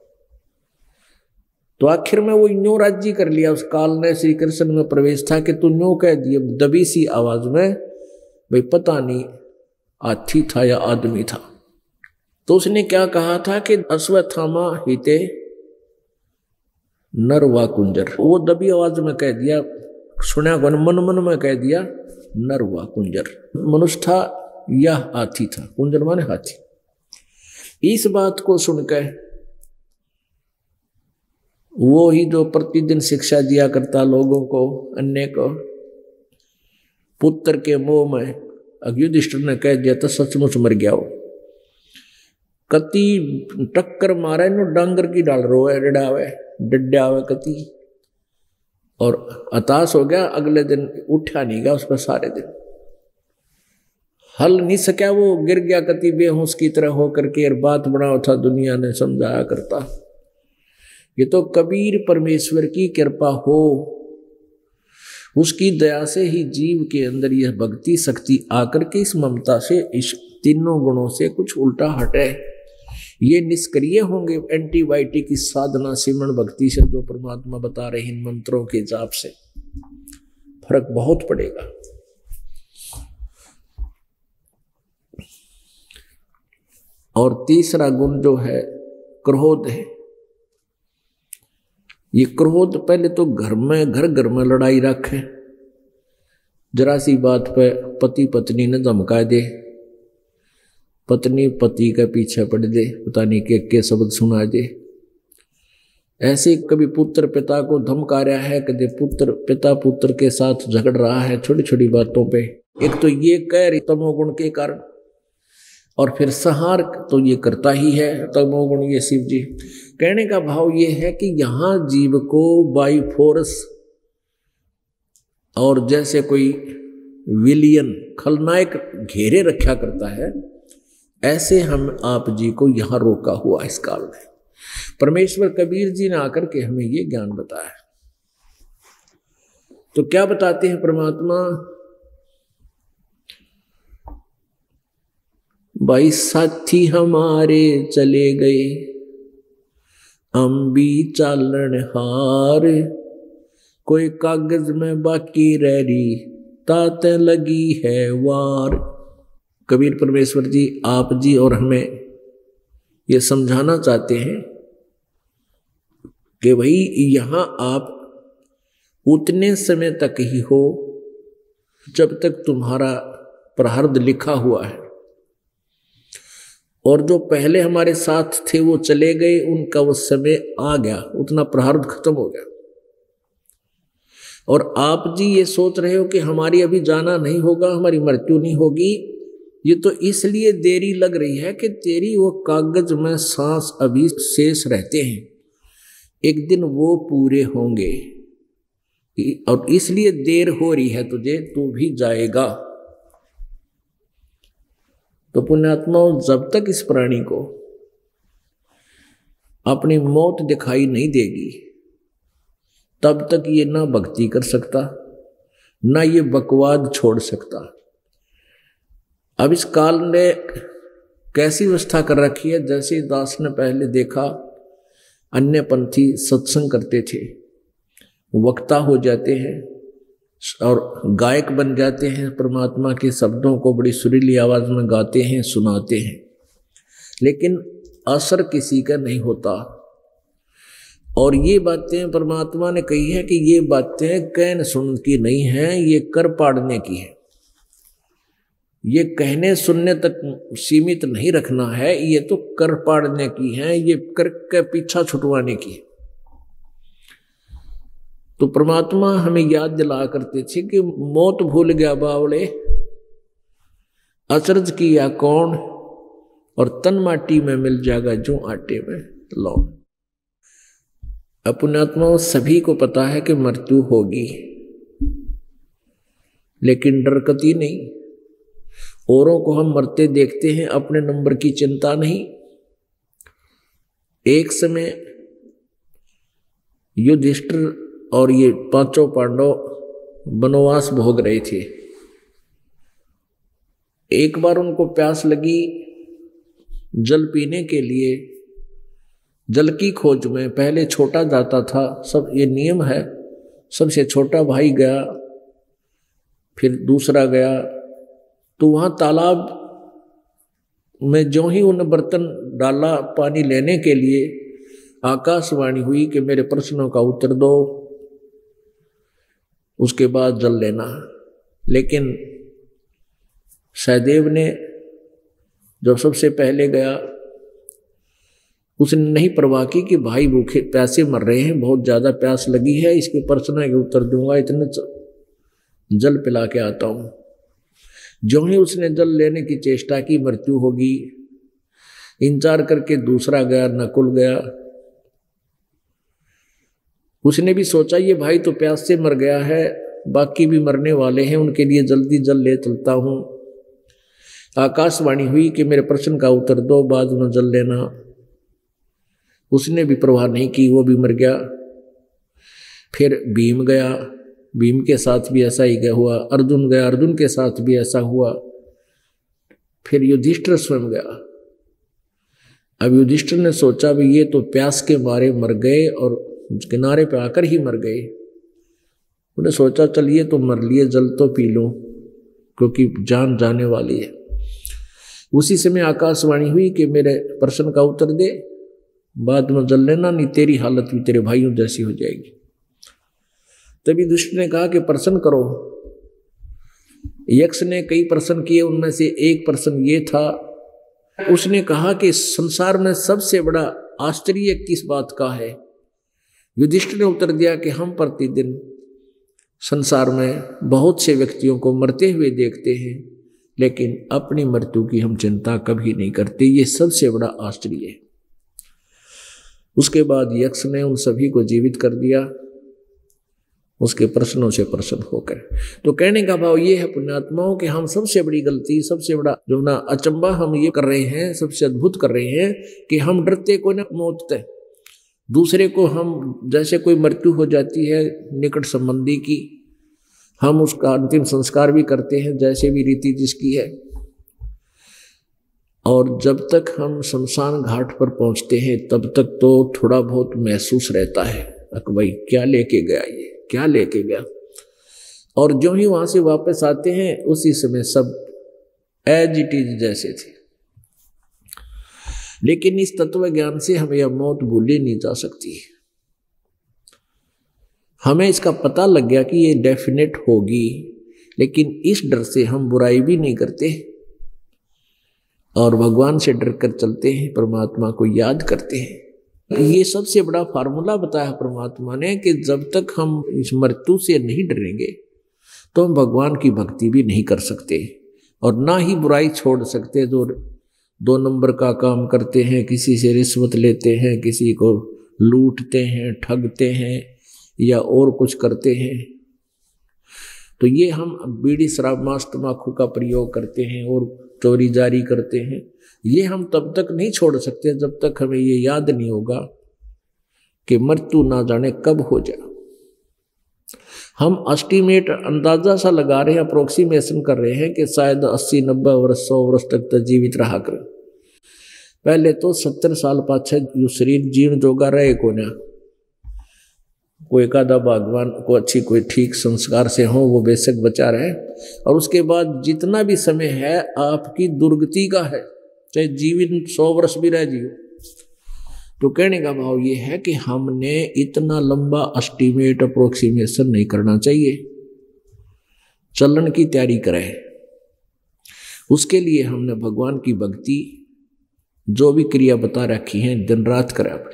तो आखिर में वो न्यू राज्य कर लिया, उस काल ने श्री कृष्ण में प्रवेश था कि तू न्यू कह दिए दबी सी आवाज में, भाई पता नहीं हाथी था या आदमी था। तो उसने क्या कहा था कि अश्वत्थामा हिते नर व कुंजर, वो दबी आवाज में कह दिया, सुना मन मन में कह दिया नर व कुंजर। मनुष्य था या हाथी था, कुंजर माने हाथी। इस बात को सुनकर वो ही जो प्रतिदिन शिक्षा दिया करता लोगों को, अन्य को, पुत्र के मोह में युधिष्ठिर ने कह दिया तो सचमुच मर गया हो। कति टक्कर मारे नो डांगर की डाल रोए डडावे डड्डावे कति, और हताश हो गया। अगले दिन उठा नहीं गया उस पर, सारे दिन हल नहीं सका, वो गिर गया कति बेहोश की तरह होकर के। और बात बड़ा था, दुनिया ने समझाया करता। ये तो कबीर परमेश्वर की कृपा हो, उसकी दया से ही जीव के अंदर यह भक्ति शक्ति आकर के इस ममता से, इस तीनों गुणों से कुछ उल्टा हटे। ये निष्क्रिय होंगे एंटीबायोटिक की साधना सिमरण भक्ति से, जो परमात्मा बता रहे इन मंत्रों के जाप से फर्क बहुत पड़ेगा। और तीसरा गुण जो है क्रोध है। ये क्रोध पहले तो घर में लड़ाई रखे, जरा सी बात पे पति पत्नी ने धमका दे, पत्नी पति के पीछे पड़ दे, पता नहीं के शब्द सुना दे। ऐसे कभी पुत्र पिता को धमका रहा है, कभी पिता पुत्र के साथ झगड़ रहा है छोटी छोटी बातों पे। एक तो ये कह रही तमोगुण के कारण, और फिर संहार तो ये करता ही है तमोगुण। ये शिव जी कहने का भाव ये है कि यहाँ जीव को बाई फोर्स, और जैसे कोई विलियन खलनायक घेरे रखा करता है, ऐसे हम आप जी को यहाँ रोका हुआ इस काल में। परमेश्वर कबीर जी ने आकर के हमें ये ज्ञान बताया। तो क्या बताते हैं परमात्मा? भाई साथी हमारे चले गए, हम भी चालन हार, कोई कागज में बाकी रह रही, ताते लगी है वार। कबीर परमेश्वर जी आप जी और हमें ये समझाना चाहते हैं कि भाई यहाँ आप उतने समय तक ही हो जब तक तुम्हारा प्रारब्ध लिखा हुआ है, और जो पहले हमारे साथ थे वो चले गए, उनका वो समय आ गया, उतना प्रारब्ध खत्म हो गया। और आप जी ये सोच रहे हो कि हमारी अभी जाना नहीं होगा, हमारी मृत्यु नहीं होगी, ये तो इसलिए देरी लग रही है कि तेरी वो कागज में सांस अभी शेष रहते हैं, एक दिन वो पूरे होंगे। और इसलिए देर हो रही है तुझे, तू भी जाएगा। तो पुण्यात्माओं, जब तक इस प्राणी को अपनी मौत दिखाई नहीं देगी तब तक ये ना भक्ति कर सकता, ना ये बकवाद छोड़ सकता। अब इस काल ने कैसी व्यवस्था कर रखी है, जैसे दास ने पहले देखा अन्य पंथी सत्संग करते थे, वक्ता हो जाते हैं और गायक बन जाते हैं, परमात्मा के शब्दों को बड़ी सुरीली आवाज में गाते हैं, सुनाते हैं, लेकिन असर किसी का नहीं होता। और ये बातें परमात्मा ने कही है कि ये बातें कहने सुन की नहीं है, ये कर पाड़ने की है। ये कहने सुनने तक सीमित नहीं रखना है, ये तो कर पाड़ने की है, ये कर के पीछा छुटवाने की है। तो परमात्मा हमें याद दिला करते थे कि मौत भूल गया बावड़े, अचरज किया कौन, और तन माटी में मिल जाएगा जो आटे में लौट। पुण्यात्माओं, सभी को पता है कि मृत्यु होगी, लेकिन डर कती नहीं। औरों को हम मरते देखते हैं, अपने नंबर की चिंता नहीं। एक समय युधिष्ठिर और ये पांचों पांडव वनवास भोग रहे थे। एक बार उनको प्यास लगी, जल पीने के लिए जल की खोज में पहले छोटा जाता था, सब ये नियम है, सबसे छोटा भाई गया, फिर दूसरा गया। तो वहां तालाब में जो ही उन्हें बर्तन डाला पानी लेने के लिए, आकाशवाणी हुई कि मेरे प्रश्नों का उत्तर दो, उसके बाद जल लेना। लेकिन सहदेव ने जब सबसे पहले गया, उसने नहीं परवाह की कि भाई भूखे प्यासे मर रहे हैं, बहुत ज्यादा प्यास लगी है, इसके प्रश्न के उत्तर दूंगा, इतने जल पिला के आता हूं। जो ही उसने जल लेने की चेष्टा की, मृत्यु होगी। इंतजार करके दूसरा गया, नकुल गया। उसने भी सोचा ये भाई तो प्यास से मर गया है, बाकी भी मरने वाले हैं, उनके लिए जल्दी जल ले चलता हूं। आकाशवाणी हुई कि मेरे प्रश्न का उत्तर दो, बाद में जल लेना। उसने भी परवाह नहीं की, वो भी मर गया। फिर भीम गया, भीम के साथ भी ऐसा ही हुआ। अर्जुन गया, अर्जुन के साथ भी ऐसा हुआ। फिर युधिष्ठिर स्वयं गया। अब युधिष्ठिर ने सोचा भी ये तो प्यास के मारे मर गए और किनारे पे आकर ही मर गए। उन्हें सोचा चलिए तो मर लिए, जल तो पी लूं, क्योंकि जान जाने वाली है। उसी समय आकाशवाणी हुई कि मेरे प्रश्न का उत्तर दे, बाद में जल लेना, नहीं तेरी हालत भी तेरे भाइयों जैसी हो जाएगी। तभी दुष्ट ने कहा कि प्रश्न करो। यक्ष ने कई प्रश्न किए, उनमें से एक प्रश्न ये था, उसने कहा कि संसार में सबसे बड़ा आश्चर्य किस बात का है। युधिष्ठिर ने उत्तर दिया कि हम प्रतिदिन संसार में बहुत से व्यक्तियों को मरते हुए देखते हैं, लेकिन अपनी मृत्यु की हम चिंता कभी नहीं करते, ये सबसे बड़ा आश्चर्य है। उसके बाद यक्ष ने उन सभी को जीवित कर दिया, उसके प्रश्नों से प्रसन्न होकर। तो कहने का भाव ये है पुण्यात्माओं कि हम सबसे बड़ी गलती, सबसे बड़ा जो ना अचंबा हम ये कर रहे हैं, सबसे अद्भुत कर रहे हैं कि हम डरते को ना मौत से। दूसरे को हम, जैसे कोई मृत्यु हो जाती है निकट संबंधी की, हम उसका अंतिम संस्कार भी करते हैं जैसे भी रीति जिसकी है। और जब तक हम शमशान घाट पर पहुंचते हैं तब तक तो थोड़ा बहुत महसूस रहता है कि भाई क्या लेके गया, ये क्या लेके गया। और जो ही वहां से वापस आते हैं उसी समय सब एज इट इज जैसे थे। लेकिन इस तत्व ज्ञान से हमें यह मौत भूली नहीं जा सकती। हमें इसका पता लग गया कि ये डेफिनेट होगी, लेकिन इस डर से हम बुराई भी नहीं करते और भगवान से डर कर चलते हैं, परमात्मा को याद करते हैं। ये सबसे बड़ा फार्मूला बताया परमात्मा ने कि जब तक हम इस मृत्यु से नहीं डरेंगे तो हम भगवान की भक्ति भी नहीं कर सकते और ना ही बुराई छोड़ सकते। जो 2 नंबर का काम करते हैं, किसी से रिश्वत लेते हैं, किसी को लूटते हैं, ठगते हैं, या और कुछ करते हैं, तो ये हम बीड़ी शराब मांस तंबाकू का प्रयोग करते हैं और चोरी जारी करते हैं, ये हम तब तक नहीं छोड़ सकते जब तक हमें ये याद नहीं होगा कि मृत्यु ना जाने कब हो जाए। हम एस्टिमेट अंदाजा सा लगा रहे हैं, अप्रोक्सीमेशन कर रहे हैं कि शायद 80-90 वर्ष 100 वर्ष तक तो जीवित रहा कर। पहले तो 70 साल पाछे यो शरीर जीवन जोगा रहे को ना, कोई एकादा भगवान को अच्छी कोई ठीक संस्कार से हो वो बेशक बचा रहे, और उसके बाद जितना भी समय है आपकी दुर्गति का है, चाहे जीवन 100 वर्ष भी रह जियो। तो कहने का भाव ये है कि हमने इतना लंबा एस्टिमेट अप्रोक्सीमेशन नहीं करना चाहिए, चलन की तैयारी करें। उसके लिए हमने भगवान की भक्ति जो भी क्रिया बता रखी है दिन रात करें अपनी।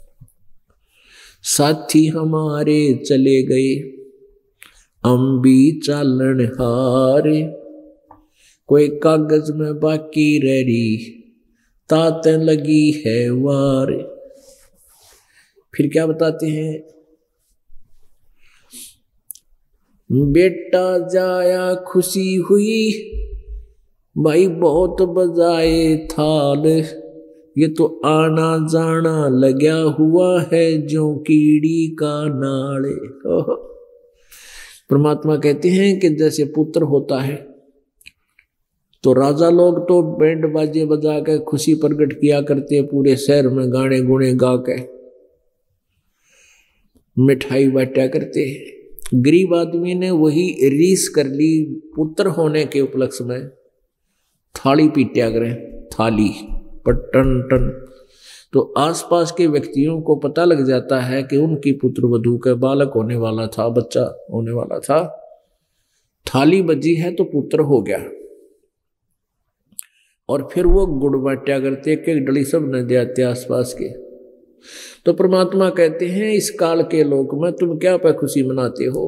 साथी हमारे चले गए अम्बी चालन हारे, कोई कागज में बाकी रह रही ताते लगी है वार। फिर क्या बताते हैं, बेटा जाया खुशी हुई भाई बहुत बजाए थाल, ये तो आना जाना लगा हुआ है जो कीड़ी का नाले। परमात्मा कहते हैं कि जैसे पुत्र होता है तो राजा लोग तो बैंड बाजे बजा के खुशी प्रकट किया करते हैं, पूरे शहर में गाने गुणे गा के मिठाई बांटा करते हैं। गरीब आदमी ने वही रीस कर ली, पुत्र होने के उपलक्ष्य में थाली पीटा करें, थाली पर टन टन। तो आसपास के व्यक्तियों को पता लग जाता है कि उनकी पुत्र वधू का बालक होने वाला था, बच्चा होने वाला था, थाली बजी है तो पुत्र हो गया। और फिर वो गुड़ बांटा करते, एक डली सब न देते आसपास के। तो परमात्मा कहते हैं इस काल के लोक में तुम क्या पे खुशी मनाते हो,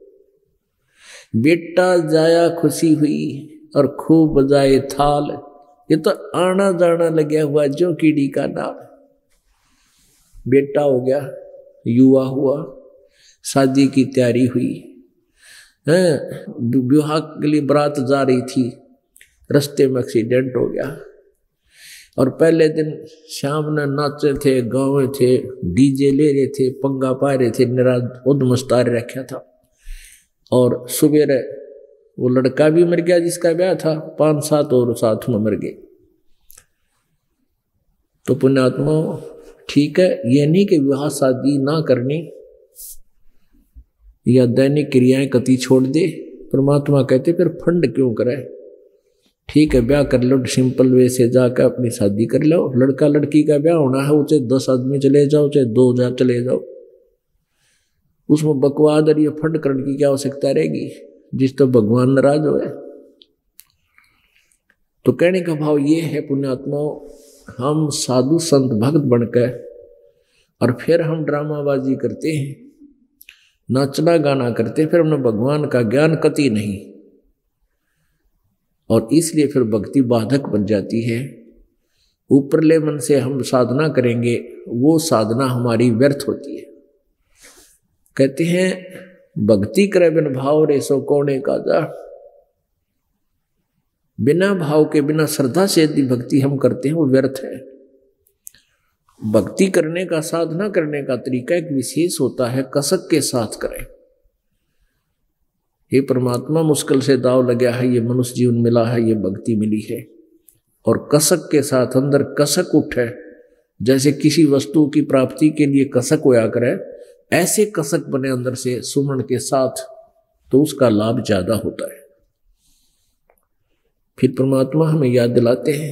बेटा जाया खुशी हुई और खूब बजाए थाल, ये तो आना जाना लगा हुआ जो कीड़ी का नाल। बेटा हो गया, युवा हुआ, शादी की तैयारी हुई, विवाह के लिए बारात जा रही थी, रास्ते में एक्सीडेंट हो गया, और पहले दिन शाम ने नाचे थे, गाँव थे, डीजे ले रहे थे, पंगा पा रहे थे, निरा उद्मस्तार रखा था। और सुबह वो लड़का भी मर गया जिसका ब्याह था, 5-7 और साथ में मर गए। तो पुण्यात्मा ठीक है, ये नहीं कि विवाह शादी ना करनी या दैनिक क्रियाएं कति छोड़ दे। परमात्मा कहते फिर फंड क्यों करे, ठीक है ब्याह कर लो, सिंपल वे से जाकर अपनी शादी कर लो। लड़का लड़की का ब्याह होना है, चाहे 10 आदमी चले जाओ, चाहे 2 चले जाओ, उसमें बकवाद और ये फंड करने की क्या आवश्यकता रहेगी, जिस तो भगवान नाराज हो है। तो कहने का भाव ये है पुण्यात्मा, हम साधु संत भक्त बनकर और फिर हम ड्रामाबाजी करते हैं, नाचना गाना करते, फिर हमने भगवान का ज्ञान कति नहीं, और इसलिए फिर भक्ति बाधक बन जाती है। ऊपरले मन से हम साधना करेंगे, वो साधना हमारी व्यर्थ होती है। कहते हैं भक्ति करे बिन भाव रे सो कोने का जा, बिना भाव के बिना श्रद्धा से यदि भक्ति हम करते हैं वो व्यर्थ है। भक्ति करने का, साधना करने का तरीका एक विशेष होता है, कसक के साथ करें। हे परमात्मा मुश्किल से दाव लगा है, ये मनुष्य जीवन मिला है, ये भक्ति मिली है, और कसक के साथ अंदर कसक उठे, जैसे किसी वस्तु की प्राप्ति के लिए कसक होया करे, ऐसे कसक बने अंदर से सुमन के साथ, तो उसका लाभ ज्यादा होता है। फिर परमात्मा हमें याद दिलाते हैं,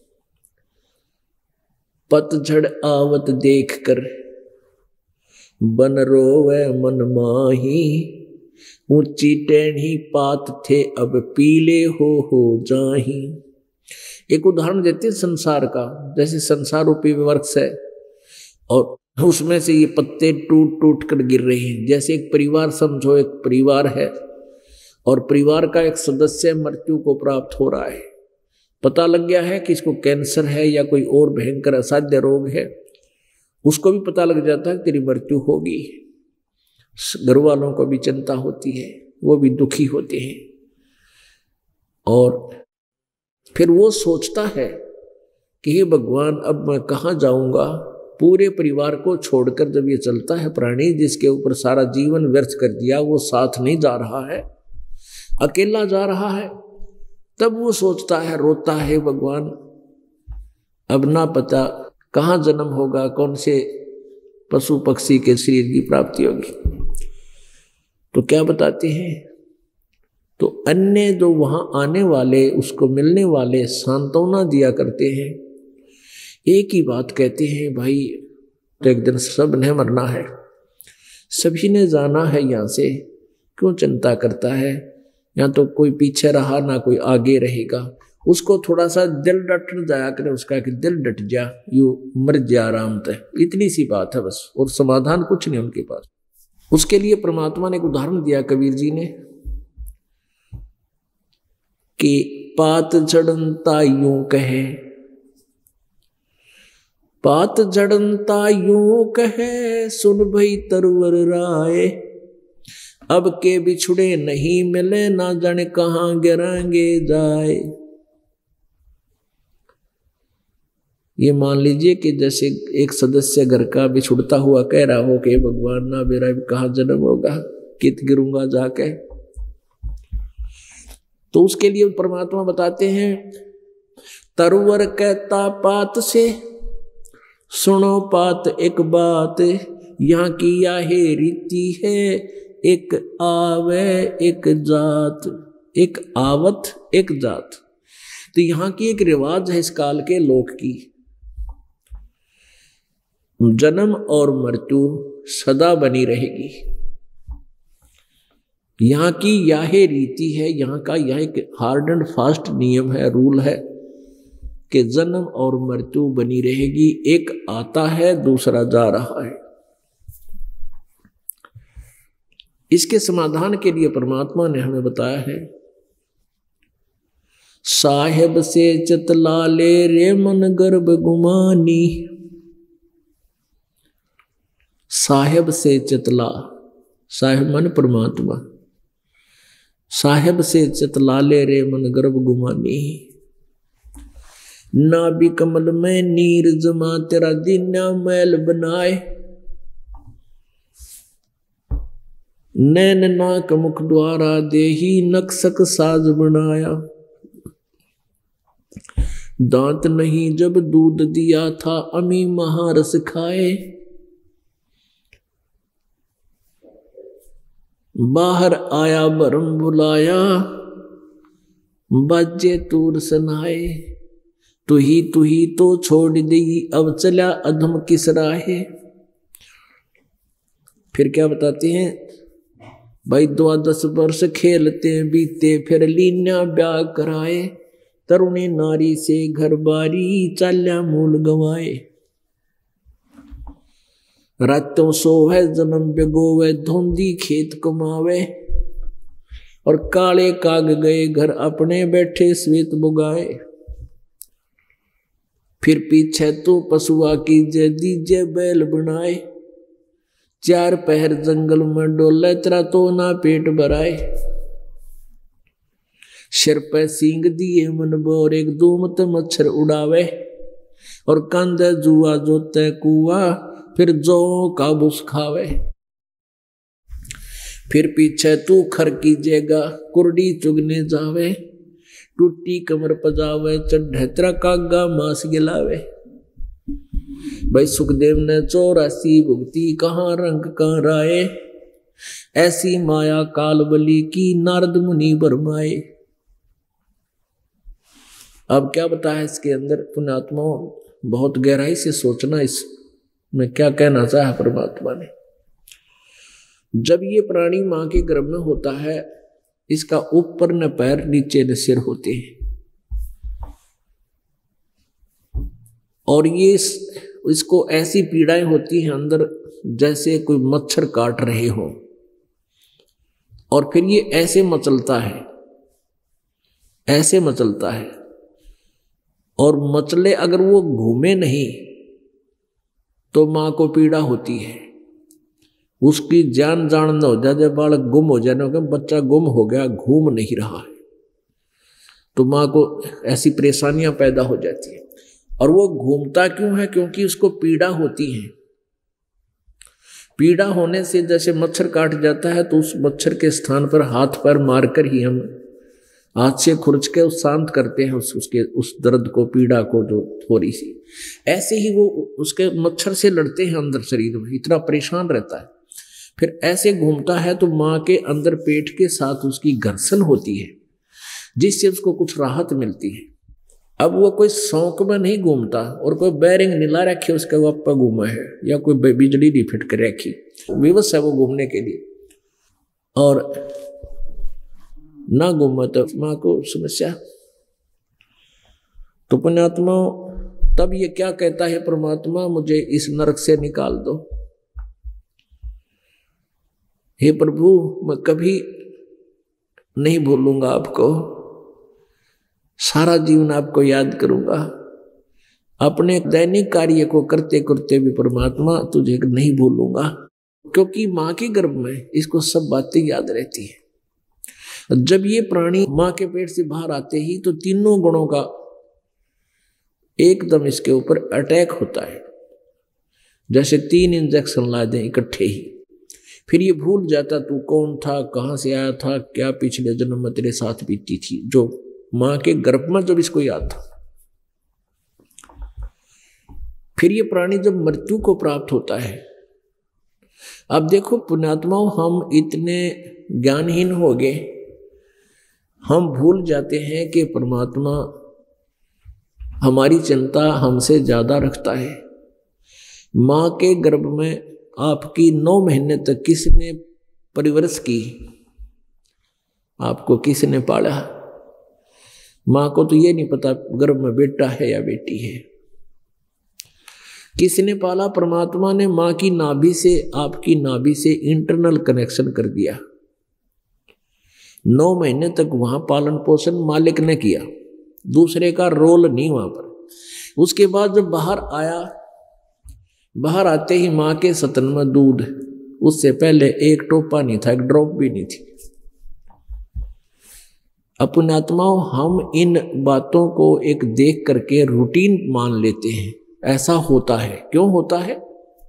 पतझड़ आवत देख कर बन रोवे मन माही, ऊंची टेढ़ी पात थे अब पीले हो जाही। एक उदाहरण देते हैं संसार का, जैसे संसार रूपी वृक्ष है और उसमें से ये पत्ते टूट टूट कर गिर रहे हैं। जैसे एक परिवार समझो, एक परिवार है और परिवार का एक सदस्य मृत्यु को प्राप्त हो रहा है, पता लग गया है कि इसको कैंसर है या कोई और भयंकर असाध्य रोग है, उसको भी पता लग जाता है कि तेरी मृत्यु होगी। घर वालों को भी चिंता होती है, वो भी दुखी होते हैं। और फिर वो सोचता है कि हे भगवान, अब मैं कहाँ जाऊंगा। पूरे परिवार को छोड़कर जब ये चलता है प्राणी, जिसके ऊपर सारा जीवन व्यर्थ कर दिया, वो साथ नहीं जा रहा है, अकेला जा रहा है, तब वो सोचता है, रोता है, भगवान अब ना पता कहाँ जन्म होगा, कौन से पशु पक्षी के शरीर की प्राप्ति होगी। तो क्या बताते हैं, तो अन्य जो वहां आने वाले, उसको मिलने वाले सांत्वना दिया करते हैं, एक ही बात कहते हैं, भाई तो एक दिन सब ने मरना है, सभी ने जाना है यहाँ से, क्यों चिंता करता है। यहाँ तो कोई पीछे रहा ना कोई आगे रहेगा। उसको थोड़ा सा दिल डट जाया करे, उसका कि दिल डट जा, यू मर जा आराम तय, इतनी सी बात है बस, और समाधान कुछ नहीं उनके पास। उसके लिए परमात्मा ने एक उदाहरण दिया कबीर जी ने कि पात झड़नता यूं कहे, पात झड़नता यूं कहे, सुन भई तरवर राय, अब के बिछुड़े नहीं मिले, ना जाने कहां गिरांगे जाए। ये मान लीजिए कि जैसे एक सदस्य घर का बिछुड़ता हुआ कह रहा हो कि भगवान ना मेरा कहाँ जन्म होगा, कित गिरूंगा जाके। तो उसके लिए परमात्मा बताते हैं, तरवर कहता पात से, सुनो पात एक बात, यहाँ की यह रीति है, एक आवे एक जात, एक आवत एक जात। तो यहाँ की एक रिवाज है इस काल के लोक की, जन्म और मृत्यु सदा बनी रहेगी। यहाँ की यह रीति है, यहाँ का यह एक हार्ड एंड फास्ट नियम है, रूल है कि जन्म और मृत्यु बनी रहेगी, एक आता है दूसरा जा रहा है। इसके समाधान के लिए परमात्मा ने हमें बताया है, साहेब से चतला ले रे मन गर्भ गुमानी। साहेब से चतला, साहेब मन परमात्मा, साहेब से चतला ले रे मन गर्भ गुमानी। नाभि कमल में नीर जमा, तेरा दीना मैल बनाए, नैन नाक मुख द्वारा देही, नक्सक साज बनाया। दांत नहीं जब दूध दिया था, अमी महारस खाए, बाहर आया भरम बुलाया, बाजे तूर सनाए। तू ही तो छोड़ दी, अब चला अधम किस राहे। फिर क्या बताते हैं, भाई 12 वर्ष खेलते बीते, फिर लीना ब्याह कराए, तरुणी नारी से घर बारी, चाल्या मूल गवाए। रातों सोवे जन्म बिगोवे, धोंदी खेत कमावे, और काले काग गए घर अपने, बैठे श्वेत बुगाए। फिर पीछे तो पशुआ कीजे, दीजे बैल बनाए, 4 पहर जंगल में डोले, तेरा तो ना पेट भराए। सिर पे सींग दिए मन बोर, एक दूमत मच्छर उड़ावे, और कंधे जुआ जोते कुआ, फिर जो काबूस खावे। फिर पीछे तू खर कीजेगा, कुर्डी चुगने जावे, टूटी कमर पजावे, चढ़े तेरा कागा मांस गिलावे। भाई सुखदेव ने 84 भुगती, कहाँ रंग कहाँ राय, ऐसी माया काल बली की, नारद मुनि बरमाए। अब क्या बताया इसके अंदर, पुण्यात्माओं बहुत गहराई से सोचना इसमें क्या कहना चाहा परमात्मा ने। जब ये प्राणी मां के गर्भ में होता है, इसका ऊपर न पैर नीचे न सिर होते हैं, और ये इसको ऐसी पीड़ाएं होती हैं अंदर जैसे कोई मच्छर काट रहे हो, और फिर ये ऐसे मचलता है, ऐसे मचलता है, और मचले अगर वो घूमे नहीं तो मां को पीड़ा होती है। उसकी जान न हो जाए, जब बालक गुम हो जाए, बच्चा गुम हो गया, घूम नहीं रहा है, तो माँ को ऐसी परेशानियां पैदा हो जाती है। और वो घूमता क्यों है? क्योंकि उसको पीड़ा होती है। पीड़ा होने से जैसे मच्छर काट जाता है तो उस मच्छर के स्थान पर हाथ पैर मारकर ही हम हाथ से खुरच के उस शांत करते हैं उसके उस दर्द को, पीड़ा को जो थोड़ी सी। ऐसे ही वो उसके मच्छर से लड़ते हैं अंदर शरीर में, इतना परेशान रहता है। फिर ऐसे घूमता है तो माँ के अंदर पेट के साथ उसकी घर्षण होती है, जिससे उसको कुछ राहत मिलती है। अब वो कोई शौक में नहीं घूमता और कोई बैरिंग नीला रखे उसके ऊपर घूमा है, या कोई बिजली नहीं फिट कर रखी, विवश है वो घूमने के लिए। और ना घूमा तो माँ को समस्या। तो पुण्यात्मा तब ये क्या कहता है, परमात्मा मुझे इस नरक से निकाल दो। हे प्रभु, मैं कभी नहीं भूलूंगा आपको, सारा जीवन आपको याद करूंगा। अपने दैनिक कार्य को करते करते भी परमात्मा तुझे नहीं भूलूंगा, क्योंकि माँ के गर्भ में इसको सब बातें याद रहती है। जब ये प्राणी माँ के पेट से बाहर आते ही तो तीनों गुणों का एकदम इसके ऊपर अटैक होता है, जैसे 3 इंजेक्शन ला दें इकट्ठे ही। फिर ये भूल जाता तू कौन था, कहाँ से आया था, क्या पिछले जन्म में तेरे साथ बीती थी, जो माँ के गर्भ में जब इसको याद था। फिर ये प्राणी जब मृत्यु को प्राप्त होता है, अब देखो पुण्यात्माओं, हम इतने ज्ञानहीन हो गए, हम भूल जाते हैं कि परमात्मा हमारी चिंता हमसे ज्यादा रखता है। माँ के गर्भ में आपकी 9 महीने तक किसने परिवरस की? आपको किसने पाला? माँ को तो ये नहीं पता गर्भ में बेटा है या बेटी है। किसने पाला? परमात्मा ने माँ की नाभि से, आपकी नाभि से इंटरनल कनेक्शन कर दिया। 9 महीने तक वहां पालन पोषण मालिक ने किया, दूसरे का रोल नहीं वहां पर। उसके बाद जब बाहर आया, बाहर आते ही माँ के स्तन में दूध, उससे पहले एक टोपा नहीं था, एक ड्रॉप भी नहीं थी। पुण्यात्माओं, हम इन बातों को एक देख करके रूटीन मान लेते हैं। ऐसा होता है, क्यों होता है?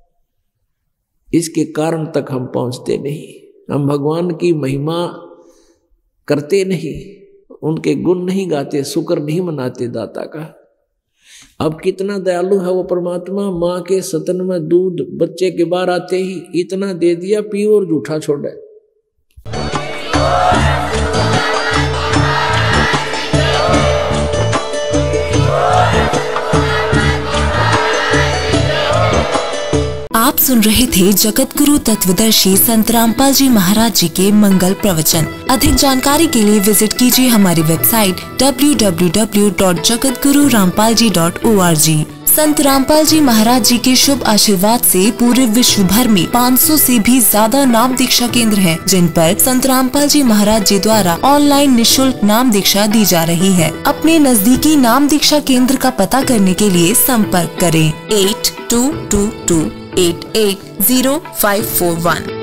इसके कारण तक हम पहुंचते नहीं। हम भगवान की महिमा करते नहीं, उनके गुण नहीं गाते, शुक्र नहीं मनाते दाता का। अब कितना दयालु है वो परमात्मा, माँ के स्तन में दूध बच्चे के बाहर आते ही इतना दे दिया, पियो और जूठा छोड़े। आप सुन रहे थे जगत गुरु तत्वदर्शी संत रामपाल जी महाराज जी के मंगल प्रवचन। अधिक जानकारी के लिए विजिट कीजिए हमारी वेबसाइट www.jagatgururampalji.org। संत रामपाल जी महाराज जी के शुभ आशीर्वाद से पूरे विश्व भर में 500 से भी ज्यादा नाम दीक्षा केंद्र हैं, जिन पर संत रामपाल जी महाराज जी द्वारा ऑनलाइन निःशुल्क नाम दीक्षा दी जा रही है। अपने नजदीकी नाम दीक्षा केंद्र का पता करने के लिए संपर्क करें 8222880541।